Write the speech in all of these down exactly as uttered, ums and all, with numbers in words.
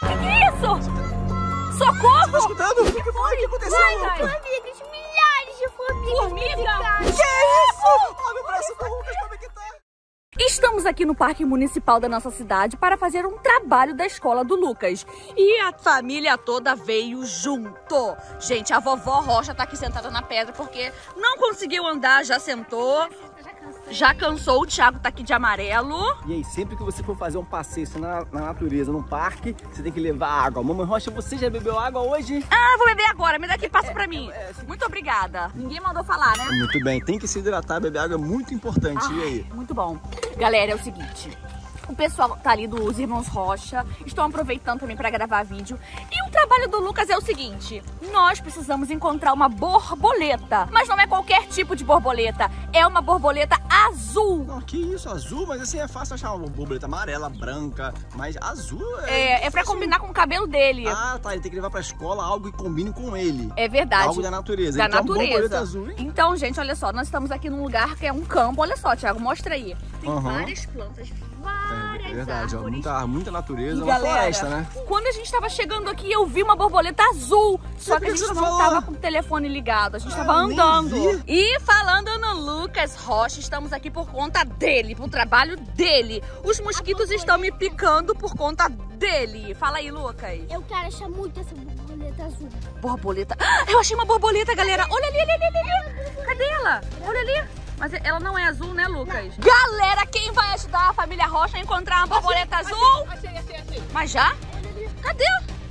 Que que é isso? Socorro! Você tá escutando? O que, que foi? O que aconteceu? Vai, Formigas, milhares de formigas. Formiga? Que isso? Olha o braço do Lucas, como é que tá? Estamos aqui no Parque Municipal da nossa cidade para fazer um trabalho da escola do Lucas. E a família toda veio junto. Gente, a vovó Rocha tá aqui sentada na pedra porque não conseguiu andar, já sentou. Já cansou, o Thiago tá aqui de amarelo. E aí, sempre que você for fazer um passeio na, na natureza, num parque, você tem que levar água. Mamãe Rocha, você já bebeu água hoje? Ah, vou beber agora, me dá aqui, passa pra mim. Muito obrigada. Ninguém mandou falar, né? Muito bem, tem que se hidratar, beber água é muito importante. Ai, e aí? muito bom. Galera, é o seguinte. O pessoal tá ali dos Irmãos Rocha, estão aproveitando também para gravar vídeo. E o trabalho do Lucas é o seguinte: nós precisamos encontrar uma borboleta. Mas não é qualquer tipo de borboleta, é uma borboleta azul. Não, que isso, azul? Mas assim é fácil achar uma borboleta amarela, branca, mas azul é... É, é pra combinar com o cabelo dele. Ah, tá, ele tem que levar pra escola algo que combine com ele. É verdade. Algo da natureza. Da então, natureza. Borboleta azul, hein? Então, gente, olha só, nós estamos aqui num lugar que é um campo. Olha só, Thiago, mostra aí. Tem Uhum. várias plantas, várias É verdade, ó, árvores. muita, muita natureza, E uma galera, floresta, né? quando a gente tava chegando aqui, eu vi uma borboleta azul. Só que a por que gente você não falou? tava com o telefone ligado, a gente tava Ah, nem andando. vi. E falando no Lucas Rocha, estamos aqui por conta dele, pro trabalho dele. Os mosquitos estão me picando por conta dele. Fala aí, Lucas. Eu quero achar muito essa borboleta azul. Borboleta. Ah, eu achei uma borboleta, galera. Olha ali, olha ali, olha ali. Cadê ela? Olha ali. Mas ela não é azul, né, Lucas? Galera, quem vai ajudar a família Rocha a encontrar uma borboleta achei, azul? Achei, achei, achei. Mas já? Cadê?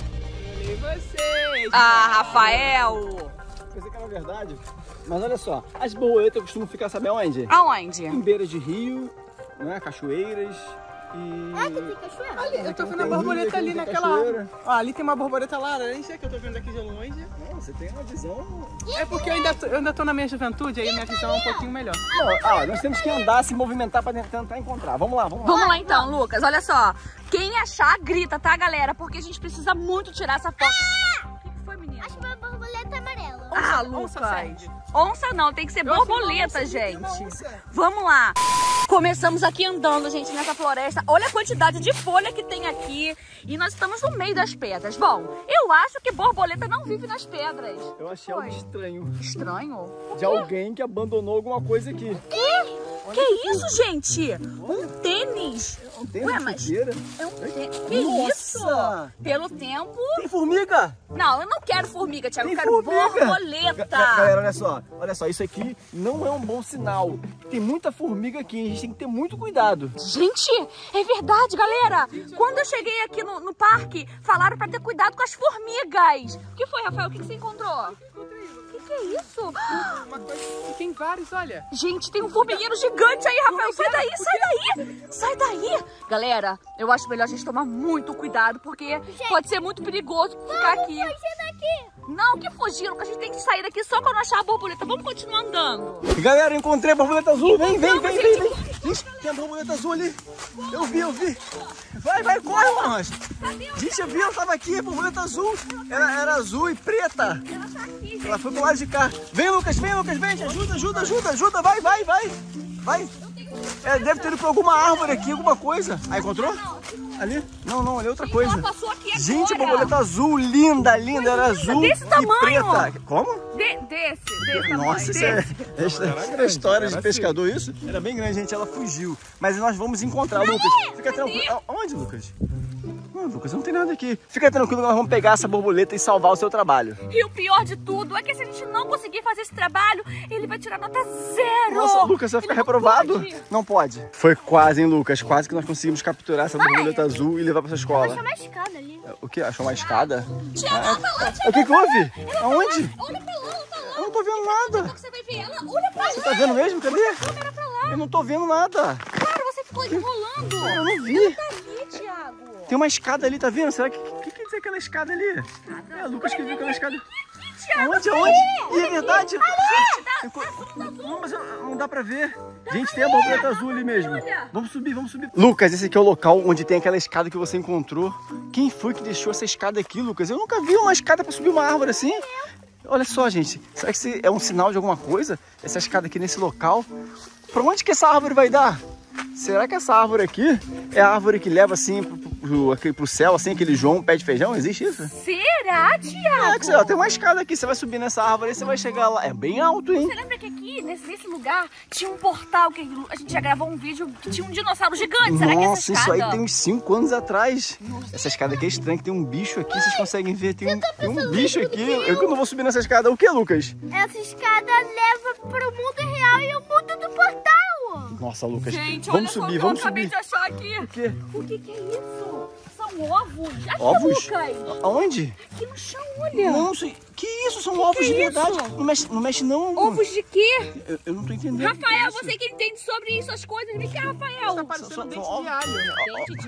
E vocês? Ah, Rafael. Pensei que era verdade. Mas olha só, as borboletas costumam ficar, sabe aonde? Aonde? Em beiras de rio, né? Cachoeiras e... Ah, que tem cachoeira? Ali, eu tô vendo a Tem borboleta rio, ali tem naquela... cachoeira. Ó, ali tem uma borboleta laranja que eu tô vendo aqui de longe. Não, você tem uma visão... É porque eu ainda tô, eu ainda tô na minha juventude, aí minha visão é um pouquinho melhor. Não, ah, nós temos que andar, se movimentar pra tentar encontrar. Vamos lá, vamos lá. Vamos lá então, Lucas. Olha só. Quem achar, grita, tá, galera? Porque a gente precisa muito tirar essa foto. O que que foi, menina? Acho uma borboleta amarela. Ah, onça Lucas. serve. Onça não, tem que ser Eu achei uma borboleta, onça, gente. uma onça. Vamos lá. Começamos aqui andando, gente, nessa floresta. Olha a quantidade de folha que tem aqui. E nós estamos no meio das pedras. Bom, eu acho que borboleta não vive nas pedras. Eu achei Foi. algo estranho. Estranho? De alguém que abandonou alguma coisa aqui. Que isso, gente? Um tênis. Não tem Ué, uma mas- sujeira. É um tênis. Que Nossa! isso? Pelo tempo... Tem formiga! Não, eu não quero formiga, Thiago. Tem Eu quero formiga! borboleta. Ga- Galera, olha só. Olha só, isso aqui não é um bom sinal. Tem muita formiga aqui, a gente tem que ter muito cuidado. Gente, é verdade, galera. Quando eu cheguei aqui no, no parque, falaram pra ter cuidado com as formigas. O que foi, Rafael? O que, que você encontrou? O que, que é isso? Uma coisa que tem vários, olha. Gente, tem um formigueiro gigante aí, Rafael. Sai daí, sai daí. Sai daí. Galera, eu acho melhor a gente tomar muito cuidado, porque pode ser muito perigoso ficar aqui. Fugir daqui. Não, que fugiram, que a gente tem que sair daqui só quando achar a borboleta. Vamos continuar andando. Galera, eu encontrei a borboleta azul. Vem, vem, Vamos, vem, vem, gente. vem. Gente, tem a borboleta azul ali. Eu vi, eu vi. Vai, vai, corre, Marros. Gente, eu vi, ela tava aqui, a borboleta azul. Era, era azul e preta. Ela tá aqui, gente. Ela foi pro lado de cá. Vem, Lucas, vem, Lucas, vem. Ajuda, ajuda, ajuda, ajuda. Vai, vai, vai. Vai. É, deve ter ido pra alguma árvore aqui, alguma coisa. Ah, encontrou? Ali? Não, não, ali é outra coisa. Ela passou aqui agora. Gente, a borboleta azul, linda, linda. Era azul desse e tamanho. preta. Como? De, desse, desse tamanho. Nossa, isso é, desse. é, é história de pescador, isso? Era bem grande, gente. Ela fugiu. Mas nós vamos encontrar, Lucas. Fica tranquilo. Onde, Lucas? Não, Lucas, não tem nada aqui. Fica tranquilo, nós vamos pegar essa borboleta e salvar o seu trabalho. E o pior de tudo é que se a gente não conseguir fazer esse trabalho, ele vai tirar nota zero. Nossa, Lucas, você vai ficar Ele não reprovado? pode. Não pode. Foi quase, hein, Lucas? Quase que nós conseguimos capturar essa borboleta azul e levar pra sua escola. Achei uma escada ali. O que? Achou uma escada? Tiago, ela tá lá, Tiago. O que que houve? Aonde? Olha pra lá, olha pra lá. Eu não tô vendo nada. Você vai ver ela. Olha pra lá. Você tá vendo mesmo? Cadê? Câmera pra lá. Eu não tô vendo nada. Cara, você ficou enrolando. Eu não vi. Tá ali, Thiago. Tem uma escada ali, tá vendo? Será que... O que quer dizer aquela escada ali? É, Lucas que viu aquela escada. Thiago, Aonde? Aonde? Ih, é verdade. Não, mas eu- não dá pra ver. Gente, tem a borboleta azul ali mesmo. Vamos subir, vamos subir. Lucas, esse aqui é o local onde tem aquela escada que você encontrou. Quem foi que deixou essa escada aqui, Lucas? Eu nunca vi uma escada pra subir uma árvore assim. Olha só, gente. Será que esse é um sinal de alguma coisa? Essa escada aqui nesse local? Pra onde que essa árvore vai dar? Será que essa árvore aqui é a árvore que leva assim pro, pro, aqui, pro céu, assim, aquele João pé de feijão? Existe isso? Será, Tiago? É, que sei lá, tem uma escada aqui, você vai subir nessa árvore e você vai chegar lá. É bem alto, hein? Você lembra que aqui, nesse, nesse lugar, tinha um portal que a gente já gravou um vídeo que tinha um dinossauro gigante? Será que é essa Nossa, escada? isso aí tem uns cinco anos atrás. Essa escada aqui é estranha, que tem um bicho aqui, vocês conseguem ver, tem um, tem um bicho aqui. Eu que não vou subir nessa escada. O que, Lucas? Essa escada leva pro mundo real e o mundo do portal. Nossa, Lucas, Gente, olha vamos só subir, o que vamos eu acabei subir. de achar aqui. O quê? O que que é isso? São ovos. Aqui, Ovos? Lucas. Aonde? Aqui no chão, olha. Não, sei. Que isso? São ovos que de é verdade. isso? Não mexe, não mexe não. Ovos de quê? Eu, eu não tô entendendo. Rafael, isso. você que entende sobre isso, as coisas. Vem cá, Rafael. Tá parecendo Só- um só- dente só- de alho. Dente de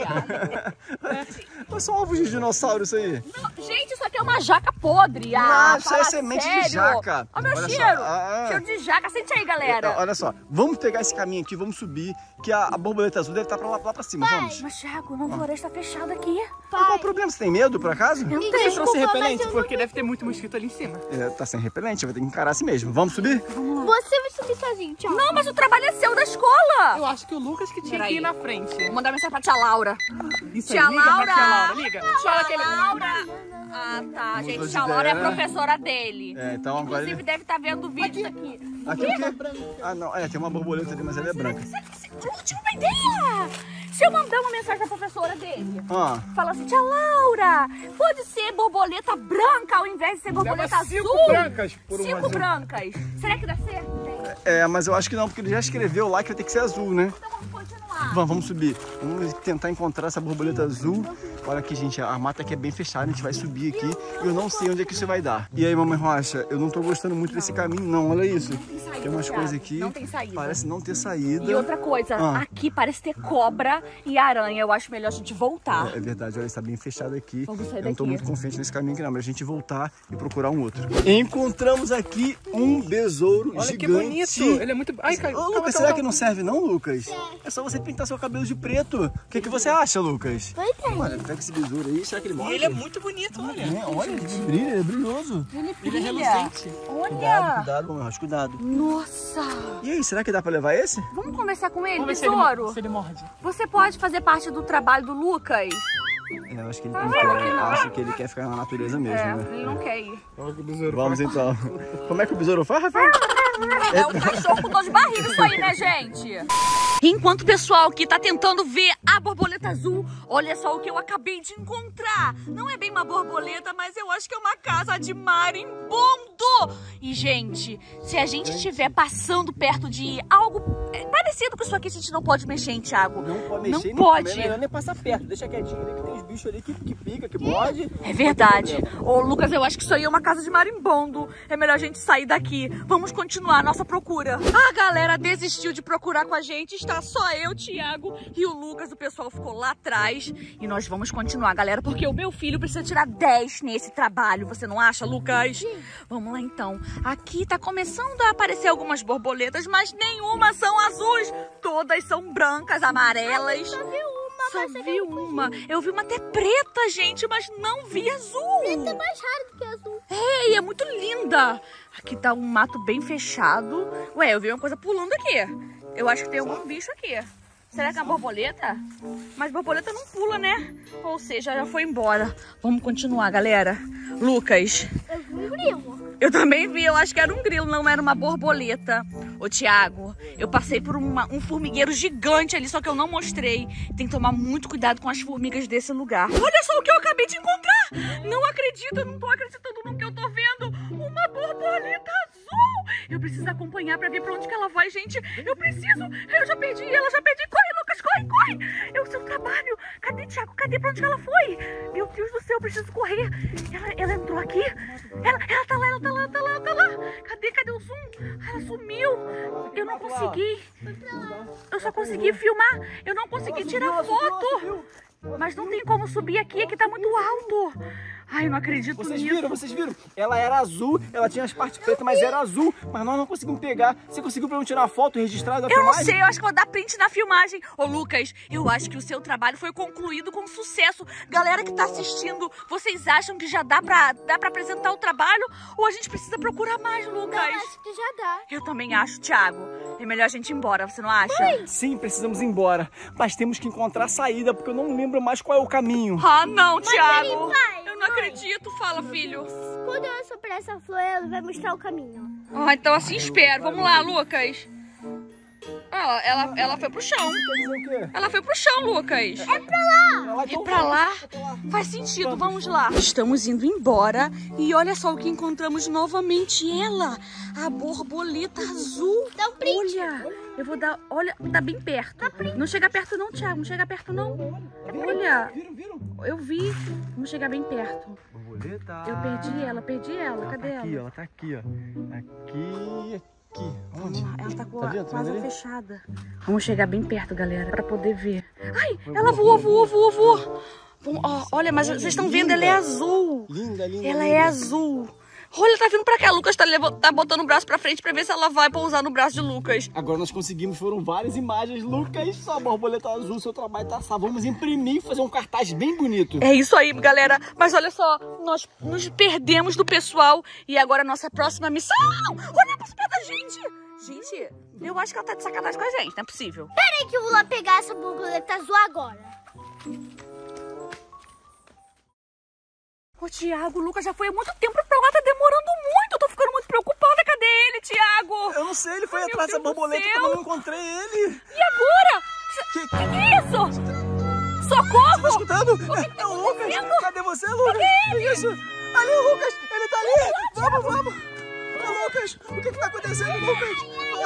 alho. Mas são ovos de dinossauro isso aí. Não, gente, isso aqui é uma jaca podre. Ah, Ah, isso aí é fala semente de sério. jaca. Olha o meu Olha só, cheiro. ah. Cheiro de jaca. Sente aí, galera. Olha só, vamos pegar esse caminho aqui, vamos subir, que a, a borboleta azul deve estar pra lá, lá pra cima, vamos. Mas, Thiago, uma floresta fechada aqui. Mas qual o problema? Você tem medo, por acaso? Eu Você tenho. trouxe repelente? Porque deve ter muito mosquito ali em cima. É, tá sem repelente, vai ter que encarar assim mesmo. Vamos subir? Você vai subir sozinho, tchau. Não, mas o trabalho é seu da escola. Eu acho que o Lucas que tinha Peraí. que ir na frente. Vou mandar mensagem pra tia Laura. Isso Tia aí, liga Laura. pra tia Laura, liga. Fala Tia que ele... Laura. Ah, tá, Mudou gente. de Tia Laura é a ideia. professora dele. É, então agora Inclusive, ele... deve estar vendo o vídeo daqui. Aqui o quê? Ah, não, é, tem uma borboleta ali, mas ela é branca. Eu tive uma ideia. Se eu mandar uma mensagem pra professora dele, Ah, fala assim, tia Laura, pode ser borboleta branca ao invés de ser borboleta Leva cinco azul? brancas por uma Cinco azul. brancas. Será que dá certo? é, mas eu acho que não, porque ele já escreveu lá que vai ter que ser azul, né? Então vamos continuar. Vamos, vamos subir. Vamos tentar encontrar essa borboleta azul. Olha aqui, gente, a mata aqui é bem fechada, a gente vai subir aqui e eu não sei onde é que isso vai dar. E aí, mamãe Rocha, eu não tô gostando muito desse caminho, não, olha isso. saída, Tem umas Thiago, coisas aqui, não tem saída. parece não ter saída. E outra coisa, Ah. aqui parece ter cobra e aranha. Eu acho melhor a gente voltar. É, é verdade, olha, está bem fechado aqui. Vamos sair Eu não tô daqui. muito confiante nesse caminho aqui não, mas a gente voltar e procurar um outro. Encontramos aqui um besouro Olha gigante. que bonito. Ele é muito... Ai, caiu. Ô, Calma, Lucas, calma, será calma. que não serve não, Lucas? É só você pintar seu cabelo de preto. O que, que você acha, Lucas? Pois é. Olha, pega esse besouro aí, será que ele morre? E ele é muito bonito, olha. É, olha, ele brilha, ele é brilhoso. Ele Ele é brilha. reluzente. Cuidado, Olha. cuidado, mamãe Rocha, cuidado. Nossa. E aí, será que dá pra levar esse? Vamos conversar com ele, Vamos ver se ele, tesouro? se ele morde. Você pode fazer parte do trabalho do Lucas? É, eu acho que ele, não quer, acho que ele quer ficar na natureza mesmo, É, né? ele não quer ir. Vamos então. Como é que o besouro faz, Rafael? É um cachorro com dor de barriga isso aí, né, gente? Enquanto o pessoal aqui tá tentando ver a borboleta azul, olha só o que eu acabei de encontrar. Não é bem uma borboleta, mas eu acho que é uma casa de marimbondo. E, gente, se a gente estiver passando perto de algo parecido com isso aqui, a gente não pode mexer, hein, Thiago? Não pode Não mexer, pode. nem, melhor nem passar perto. Deixa quietinho ali que tem os bichos ali que, que pica, que morde. É verdade. Ô, Lucas, eu acho que isso aí é uma casa de marimbondo. É melhor a gente sair daqui. Vamos continuar a nossa procura. A galera desistiu de procurar com a gente. Está só eu, Thiago e o Lucas. O pessoal ficou lá atrás. E nós vamos continuar, galera, porque o meu filho precisa tirar dez nesse trabalho. Você não acha, Lucas? Vamos lá, então. Aqui tá começando a aparecer algumas borboletas, mas nenhuma são azuis. Todas são brancas, amarelas. Só vi uma, Só mas vi uma. Eu vi uma até preta, gente, mas não vi azul. é mais raro do que azul. Ei, é muito linda. Aqui tá um mato bem fechado. Ué, eu vi uma coisa pulando aqui. Eu acho que tem algum bicho aqui. Será que é uma borboleta? Mas borboleta não pula, né? Ou seja, já foi embora. Vamos continuar, galera. Lucas, Eu vi um grilo. eu também vi, eu acho que era um grilo, não era uma borboleta. Ô, Thiago, eu passei por uma- um formigueiro gigante ali, só que eu não mostrei. Tem que tomar muito cuidado com as formigas desse lugar. Olha só o que eu acabei de encontrar! Não acredito, eu não tô acreditando no que eu tô vendo. Uma borboleta azul! Eu preciso acompanhar pra ver pra onde que ela vai, gente. Eu preciso, eu já perdi ela, já perdi. Corre, Lucas, corre, corre! É o seu trabalho. Cadê, Thiago? Cadê? Pra onde que ela foi? Meu Deus do céu, eu preciso correr. Ela, ela entrou aqui? Ela, ela tá lá, ela tá lá, tá lá, tá lá. Cadê, cadê o zoom? Ela sumiu. Eu não consegui. Eu só consegui filmar. Eu não consegui tirar foto. Mas não tem como subir aqui, aqui tá muito alto. Ai, eu não acredito Vocês nisso. viram, vocês viram? Ela era azul, ela tinha as partes pretas, mas era azul. Mas nós não conseguimos pegar. Você conseguiu pra eu tirar a foto e registrar da Eu não filmagem? sei, eu acho que vou dar print na filmagem. Ô, Lucas, eu acho que o seu trabalho foi concluído com sucesso. Galera que tá assistindo, vocês acham que já dá pra, dá pra apresentar o trabalho? Ou a gente precisa procurar mais, Lucas? Eu acho que já dá. Eu também acho, Thiago. É melhor a gente ir embora, você não acha? Sim, precisamos ir embora. Mas temos que encontrar a saída, porque eu não lembro mais qual é o caminho. Ah, não, Thiago. pai, eu não mãe. acredito. Fala, filho. Quando eu soprar essa flor, ela vai mostrar o caminho. Ah, então assim espero. Vamos lá, Lucas. Ah, ela, ela foi pro chão. Quer dizer o quê? Ela foi pro chão, Lucas. É pra lá. Ela É pra lá? Faz sentido, vamos lá. Estamos indo embora e olha só o que encontramos novamente. Ela, a borboleta azul. Dá um print. Olha, eu vou dar, olha, tá bem perto. Não chega perto não, Thiago, não chega perto não. Olha, Viram, viram? eu vi. Vamos chegar bem perto. Borboleta. Eu perdi ela, perdi ela. Cadê Tá aqui, ela? ó, tá aqui, ó. Aqui, aqui. Onde? Ela tá com Tá a, vendo? com Tá a vendo asa ali? fechada. Vamos chegar bem perto, galera, pra poder ver. Ai, ela voou, voou, voou, voou. Vamos, ó, olha, mas vocês estão vendo, ela é azul. Linda, linda. Ela linda. é azul. Olha, tá vindo pra cá. Lucas tá, levando, tá botando o braço pra frente pra ver se ela vai pousar no braço de Lucas. Agora nós conseguimos, foram várias imagens. Lucas, sua borboleta azul, seu trabalho tá salvo. Vamos imprimir e fazer um cartaz bem bonito. É isso aí, galera. Mas olha só, nós nos perdemos do pessoal e agora a nossa próxima missão... Olha pra cima da gente! Gente, eu acho que ela tá de sacanagem com a gente, não é possível. Peraí que eu vou lá pegar essa borboleta azul agora. Ô, Thiago, o Lucas já foi há muito tempo pra lá, tá demorando muito. Eu tô ficando muito preocupada. Cadê ele, Thiago? Eu não sei, ele foi Ai, meu atrás dessa Deus do borboleta céu. e eu não encontrei ele. E agora? Que, O que, que é isso? Socorro! tá escutando? que É, tá é o Lucas. acontecendo? Cadê você, Lucas? Cadê ele? Isso. Ali o Lucas, ele tá ali. Vamos, vamos. Ô, Lucas, o que que tá acontecendo, Lucas?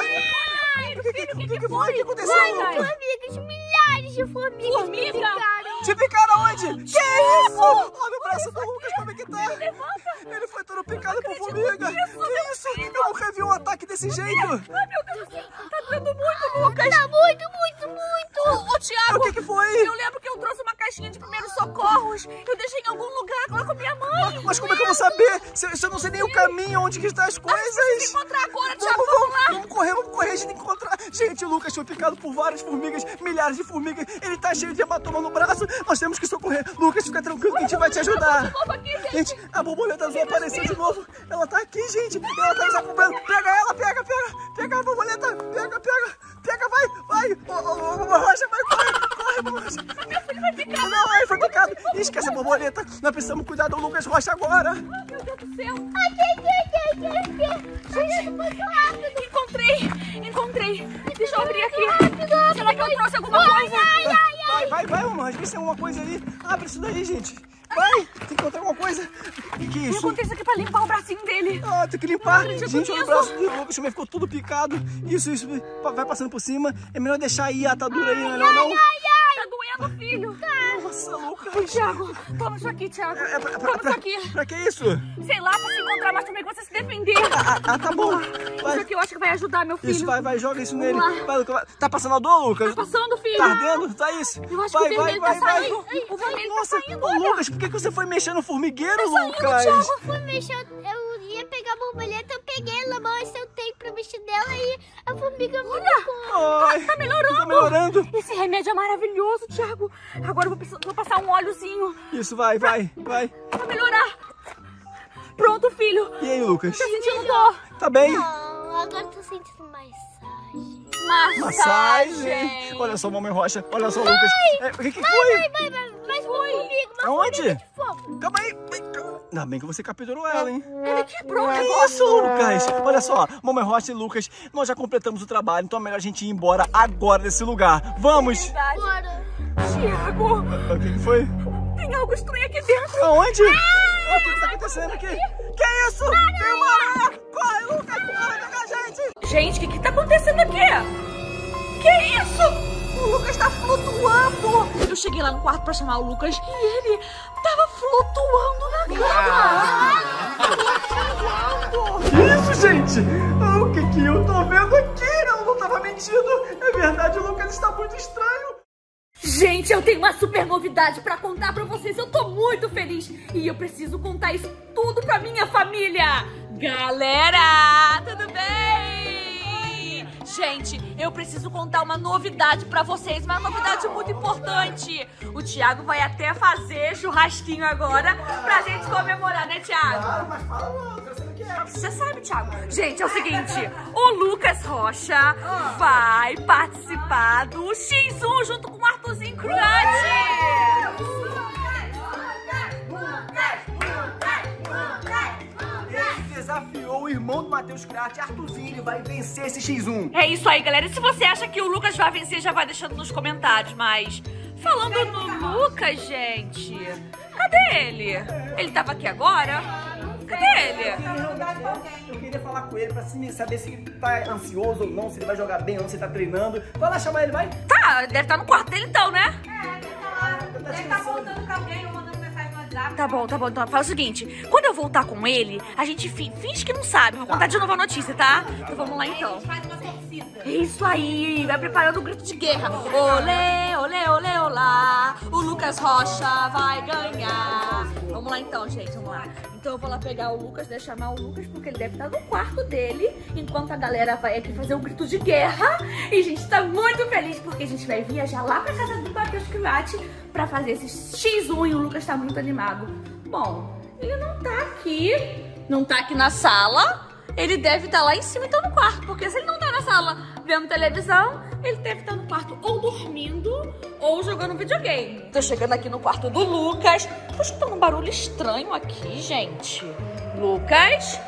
O que que, o que, que foi? O que aconteceu, Lucas? Formigas, milhares de formigas. Formiga? me picaram. Te picaram onde? Que isso? Olha o braço do Lucas, como é que tá? Levanta! Ele foi todo picado por formiga. Que isso? Eu nunca vi um ataque desse jeito. Ai, meu Deus do céu, tá doendo muito, Lucas. Tá muito, muito, muito. Ô, ô, Thiago, O que que foi? eu lembro que eu trouxe uma caixinha de primeiros socorros. Eu deixei em algum lugar lá com a minha mãe. Mas como é que eu vou saber? Se, se eu não sei nem o caminho, onde que estão as Se coisas. encontrar agora, Thiago, Vamos, vamos vamos, lá. vamos correr, vamos correr, a gente tem que encontrar. Gente, o Lucas foi picado por várias formigas, milhares de formigas. Ele tá cheio de hematoma no braço. Nós temos que socorrer. Lucas, fica tranquilo que a gente vai te ajudar. De novo aqui, gente. Gente, a borboleta azul apareceu de novo. Ela tá aqui, gente. Ela tá nos acompanhando. Pega ela, pega, pega. Pega a borboleta. Pega, pega. Pega, vai, vai. Ô, ô, ô, Rocha, vai, corre. Corre, Rocha. Meu filho vai ficar. Não, ele foi picado. Esquece a borboleta. Nós precisamos cuidar do Lucas Rocha agora. Ai, meu Deus do céu. Aqui, aqui, aqui, aqui, aqui. Gente, muito rápido. Encontrei, encontrei. Deixa eu abrir aqui. Rápido, Será que eu trouxe alguma coisa? Vai, vai, vai, mamãe. Vê se tem alguma coisa aí. Abre isso daí, gente. Vai, tem que encontrar alguma coisa. O que, que é Eu isso? encontrei isso aqui pra limpar o bracinho dele. Ah, tem que limpar. acredito Gente, olha o nisso. braço do Lucas também ficou tudo picado. Isso, isso. Vai passando por cima. É melhor deixar aí a atadura aí, melhor não? Tá doendo, filho. Nossa, Lucas. Thiago, toma isso aqui, Thiago. É, é pra, Toma pra, isso pra, aqui. pra que isso? Sei lá, pra se encontrar mais também, pra você se defender. Ah, ah, tá bom. Isso Vai. aqui eu acho que vai ajudar, meu filho. Isso, vai, vai, joga isso nele. lá. Vai, Lucas. vai. Tá passando a dor, Lucas? Tá passando, filho. Tá ardendo? Tá isso? Eu acho vai, que o vai, vermelho vai, tá vai. saindo. O vermelho Nossa, tá saindo, ô, olha. Lucas, por que, que você foi mexer no formigueiro, saindo, Lucas? Thiago. Eu fui mexer, eu ia pegar a borboleta, eu peguei ela, mas eu tenho pra mexer dela e a formiga me picou. Ai, Tá melhorando. tá melhorando. Esse remédio é maravilhoso, Thiago. Agora eu vou, precisar- vou passar um óleozinho Isso, vai, vai, vai. pra melhorar. Pronto, filho. E aí, Lucas? Tá sentindo dor? Tá bem? Não, agora eu tô sentindo massagem. Massagem. Olha só, mamãe Rocha. Olha só, Lucas. É, o que que foi? Vai, vai, vai, mas foi comigo, mas Aonde? de fogo. Calma aí. Ainda bem que você capturou ela, hein? Ele quebrou o Que negócio. isso, Lucas? Olha só, mamãe Rocha e Lucas, nós já completamos o trabalho, então é melhor a gente ir embora agora desse lugar. Vamos! Verdade. Bora. Thiago, O que que foi? tem algo estranho aqui dentro. Aonde? Ah, o que que tá acontecendo aqui? Que isso? Tem uma aranha! Corre, Lucas! Corre, pega a gente! Gente, o que que tá acontecendo aqui? Que isso? O Lucas tá flutuando. Eu cheguei lá no quarto pra chamar o Lucas e ele tava flutuando na cama. Que isso, gente? Ah, o que que eu tô vendo aqui? Eu não tava mentindo. É verdade, o Lucas está muito estranho. Gente, Gente, eu tenho uma super novidade pra contar pra vocês. Eu tô muito feliz e eu preciso contar isso tudo pra minha família. Galera, tudo bem? Gente, eu preciso contar uma novidade pra vocês, uma novidade muito importante. O Thiago vai até fazer churrasquinho agora pra gente comemorar, né, Thiago? Claro, mas fala logo, eu sei o que é. Você sabe, Thiago. Gente, é o seguinte, o Lucas Rocha vai participar do xis um junto com o Arthurzinho Cruante. Ele desafiou o irmão do Matheus Crate, Arthurzinho, ele vai vencer esse xis um. É isso aí, galera. E se você acha que o Lucas vai vencer, já vai deixando nos comentários. Mas, falando no Lucas, gente, cadê ele? Ele tava aqui agora? Cadê ele? Eu queria falar com ele pra saber se ele tá ansioso ou não, se ele vai jogar bem ou não, se ele tá treinando. Vai lá chamar ele, vai. Tá, deve estar no quarto dele então, né? É, deve estar lá. Deve estar voltando com alguém ou mandando mensagem no WhatsApp. Tá bom, tá bom. Então faz o seguinte, quando eu voltar com ele, a gente fi- finge que não sabe. Vou contar de novo a notícia, tá? Então vamos lá então. Faz uma torcida. Isso aí, vai preparando o grito de guerra. Olê, olê, olê, olá. O Lucas Rocha vai ganhar. Vamos lá então, gente, vamos lá. Então eu vou lá pegar o Lucas, né, chamar o Lucas, porque ele deve estar no quarto dele, enquanto a galera vai aqui fazer o grito de guerra. E a gente tá muito feliz, porque a gente vai viajar lá pra casa do Matheus Crate pra fazer esse xis um e o Lucas tá muito animado. Bom, ele não tá aqui, não tá aqui na sala. Ele deve estar lá em cima, então no quarto, porque se ele não tá na sala vendo televisão, ele deve estar no quarto ou dormindo ou jogando videogame. Tô chegando aqui no quarto do Lucas. Tô escutando um barulho estranho aqui, gente. Lucas?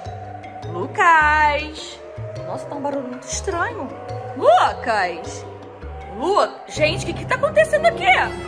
Lucas? Nossa, tá um barulho muito estranho. Lucas? Lu... Gente, o que que tá acontecendo aqui?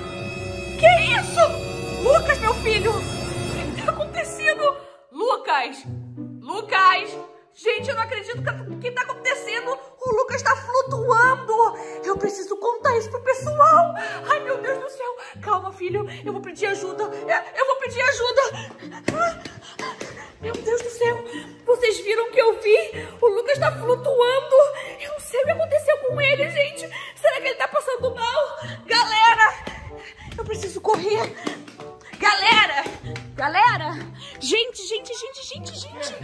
Que isso? Lucas, meu filho? O que tá acontecendo? Lucas? Lucas? Gente, eu não acredito que, que tá acontecendo. O Lucas tá flutuando. Eu preciso contar isso pro pessoal. Ai, meu Deus do céu. Calma, filho. Eu vou pedir ajuda. Eu vou pedir ajuda. Meu Deus do céu. Vocês viram que eu vi? O Lucas tá flutuando. Eu não sei o que aconteceu com ele, gente. Será que ele tá passando mal? Galera, eu preciso correr. Galera! Galera! Gente, gente, gente, gente, gente!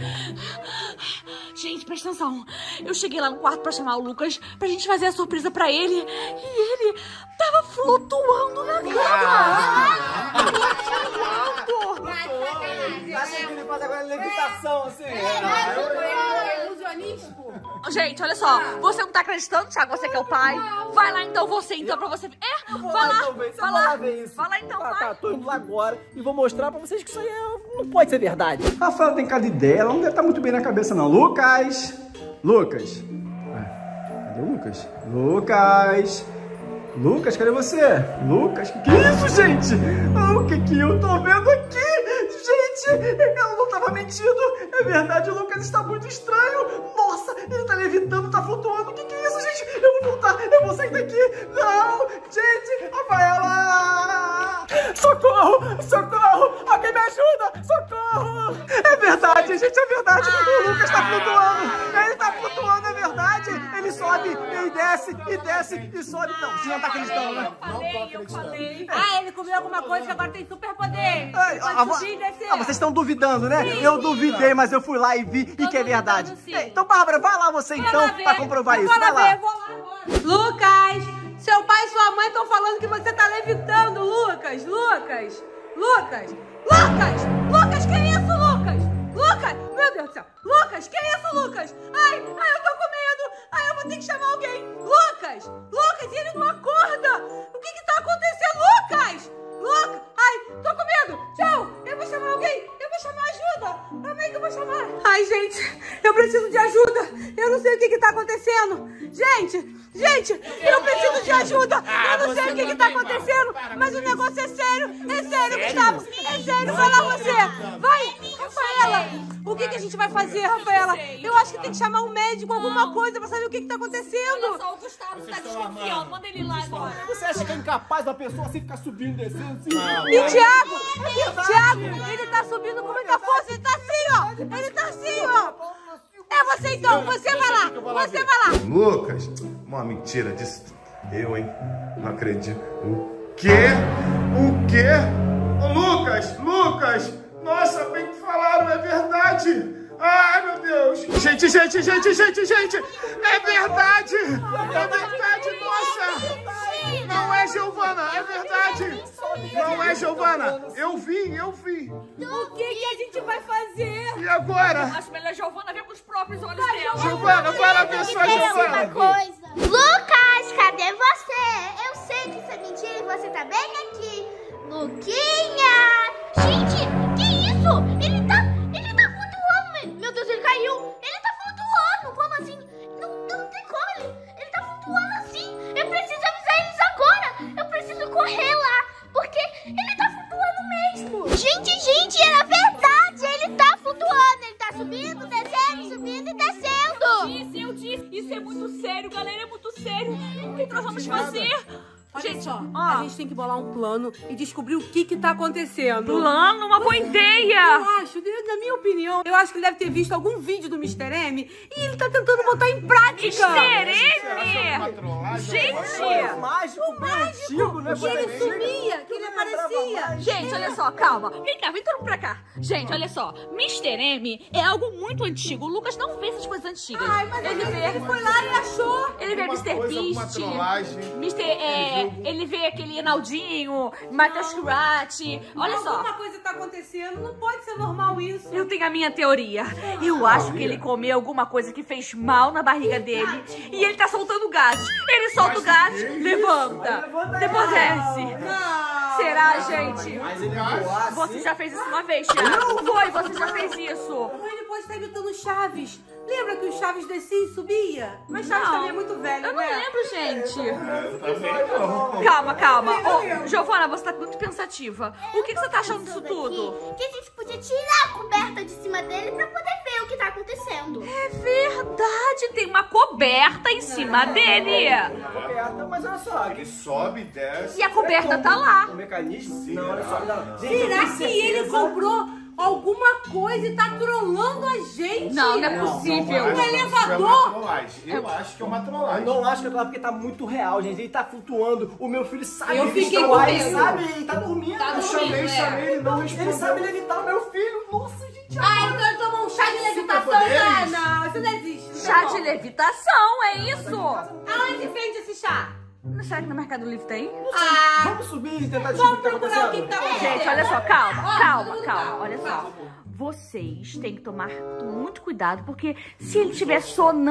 Gente, presta atenção. Eu cheguei lá no quarto pra chamar o Lucas pra gente fazer a surpresa pra ele. E ele tava flutuando na cama! Tava flutuando! Acho que ele faz agora levitação, assim. É ilusionístico. Gente, olha só. Você não tá acreditando, Thiago? Você que é o pai? Vai lá então, você então, pra você... É, vai lá, vai lá. Vai lá então, Tá, vai. tá, tô indo lá agora e vou mostrar pra vocês que isso aí é- não pode ser verdade. Rafael tem cara de ideia, ela não deve estar muito bem na cabeça não. Lucas! Lucas! Ué, cadê o Lucas? Lucas! Lucas, cadê você? Lucas, que que é isso, gente? Ah, o que que eu tô vendo aqui? Gente, ela não tava mentindo. É verdade, o Lucas está muito estranho. Nossa, ele tá levitando, tá flutuando. O que que é isso, gente? Eu vou voltar, eu vou sair daqui. Não, gente, Rafaela! Socorro, socorro, alguém me ajuda, socorro. É verdade, gente, é verdade. O Lucas tá flutuando. Ele tá flutuando, é verdade. Ele sobe, ele desce, e desce, e sobe. Não, você não tá acreditando, né? Eu falei, eu falei. Ah, ele comeu alguma coisa que agora tem superpoder. Ai, Ele pode ah, vo- subir e descer. ah, vocês estão duvidando, né? Sim, eu sim, duvidei, ó. mas eu fui lá e vi e que é duvidando, verdade. sim. É, então, Bárbara, vai lá você Vou então lá ver. pra comprovar Eu isso. vou Vai lá lá. ver, vou lá agora. Lucas, seu pai e sua mãe estão falando que você tá levitando, Lucas. Lucas, Lucas, Lucas, Lucas, que isso, Lucas? Lucas, meu Deus do céu. Lucas, que isso, Lucas? Ai, ai, eu tô com medo. Ai, eu vou ter que chamar alguém. Lucas, Lucas, e ele não acorda. O que que tá acontecendo, Lucas? Lucas, ai, tô com medo. Tchau, eu vou chamar alguém. Eu vou chamar ajuda. Como é que eu vou chamar? Ai, gente, eu preciso de ajuda. Eu não sei o que que tá acontecendo. Gente, gente, eu preciso de ajuda. Eu não sei o que que tá acontecendo, mas o negócio é sério. É sério, Gustavo. É sério, vai lá você. Vai, Rafaela. O que que a gente vai fazer, Rafaela? Eu acho que tem que chamar um médico, alguma coisa, pra saber o que que tá acontecendo. Olha só, o Gustavo tá desconfiando. Manda ele lá agora. Você acha que é incapaz uma pessoa assim ficar subindo, descendo assim? E o Thiago? Thiago, ele tá subindo com muita força. Ele tá assim, ó. Ele tá assim, ó. É você então, você vai lá. Você vai lá. Lucas, uma mentira disso. Eu, hein? Não acredito. quê? O quê? Ô, Lucas, Lucas! Nossa, bem que falaram, é verdade! Ai, meu Deus! Gente, gente, gente, gente, gente! É verdade! É verdade, nossa! Não é Giovana, é verdade! Não é Giovana! Eu vi, eu vi! O que, que a gente vai fazer? E agora? Acho melhor a Giovana ver com os próprios olhos dela. Giovana, para ver só, Giovana! Coisa. Lucas, cadê você? Eu sei que isso é mentira e você tá bem aqui. Luquinha! Gente, que isso? Ele tá, ele tá flutuando. Meu Deus, ele caiu. Ele tá flutuando. Como assim? Não, não tem como. Ele, ele tá flutuando assim. Eu preciso avisar eles agora. Eu preciso correr lá, porque ele tá flutuando mesmo. Gente, gente, era verdade. Ele tá flutuando. Ele tá subindo, descendo, subindo e descendo. Disse, eu disse. Isso é muito sério, galera. É muito sério. O que nós vamos fazer? Olha Gente, só, ó. a gente tem que bolar um plano e descobrir o que que tá acontecendo. Plano, uma boa ideia. Eu acho, na minha opinião, eu acho que ele deve ter visto algum vídeo do mister M e ele tá tentando botar em prática. mister Uma Gente! Mágico, bem antigo, né? Que ele sumia, que ele aparecia. Gente, olha só, calma. Vem cá, vem todo mundo pra cá. Gente, olha só. mister M é algo muito antigo. O Lucas não vê essas coisas antigas. Ai, mas ele ele, vê. ele foi lá e achou. Ele vê Alguma mister coisa, alguma Beast. trollagem. mister É, ele vê aquele Naldinho, Matheus Curati. Olha só. Alguma coisa tá acontecendo, não pode ser normal isso. Eu tenho a minha teoria. Eu acho que ele comeu alguma coisa que fez mal na barriga dele e ele tá soltando gases. Ele solta o gás, levanta, depois desce. Será, gente? Mas ele voar Você assim. já fez isso uma vez, Thiago. Foi, você já fez isso. Ou ele pode estar imitando Chaves. Lembra que o Chaves descia e subia? Mas Chaves Não. também é muito velho, Eu não né? lembro, gente. Também não. Calma, calma. Ô, Giovana, você tá muito pensativa. O que, que você tá achando disso tudo? Que a gente podia tirar a coberta de cima dele pra poder ver o que tá acontecendo. É verdade, tem uma coberta em cima dele. Coberta, mas olha só. Ele sobe e desce. E a coberta tá lá. O mecanismo? Não, olha só. Não. Gente, eu Será tenho que ele certeza- comprou alguma coisa e tá trolando a gente? Não, não é possível. Um Isso é uma elevador? trollagem. Eu acho que é uma Eu trollagem. não acho que é claro, porque tá muito real, gente. Ele tá flutuando. O meu filho sabe Eu que fiquei está com lá, medo. ele sabe, ele tá dormindo. Tá eu chamei, dormindo, é. chamei, ele não respondeu. Ele sabe levitar o meu filho. Nossa, gente. Ah, então ele tomou um chá de levitação? superpoderes? Ah, não, isso não existe. Isso Chá é de bom. levitação, é isso? Aonde vende esse chá? Será que no Mercado Livre tem? Ah, Vamos subir e tentar descobrir vamos o que tá procurar o que acontecendo. tá acontecendo. Gente, olha só, calma, Ó, calma, tudo calma, calma, olha só. calma. Vocês têm que tomar muito cuidado, porque se ele tiver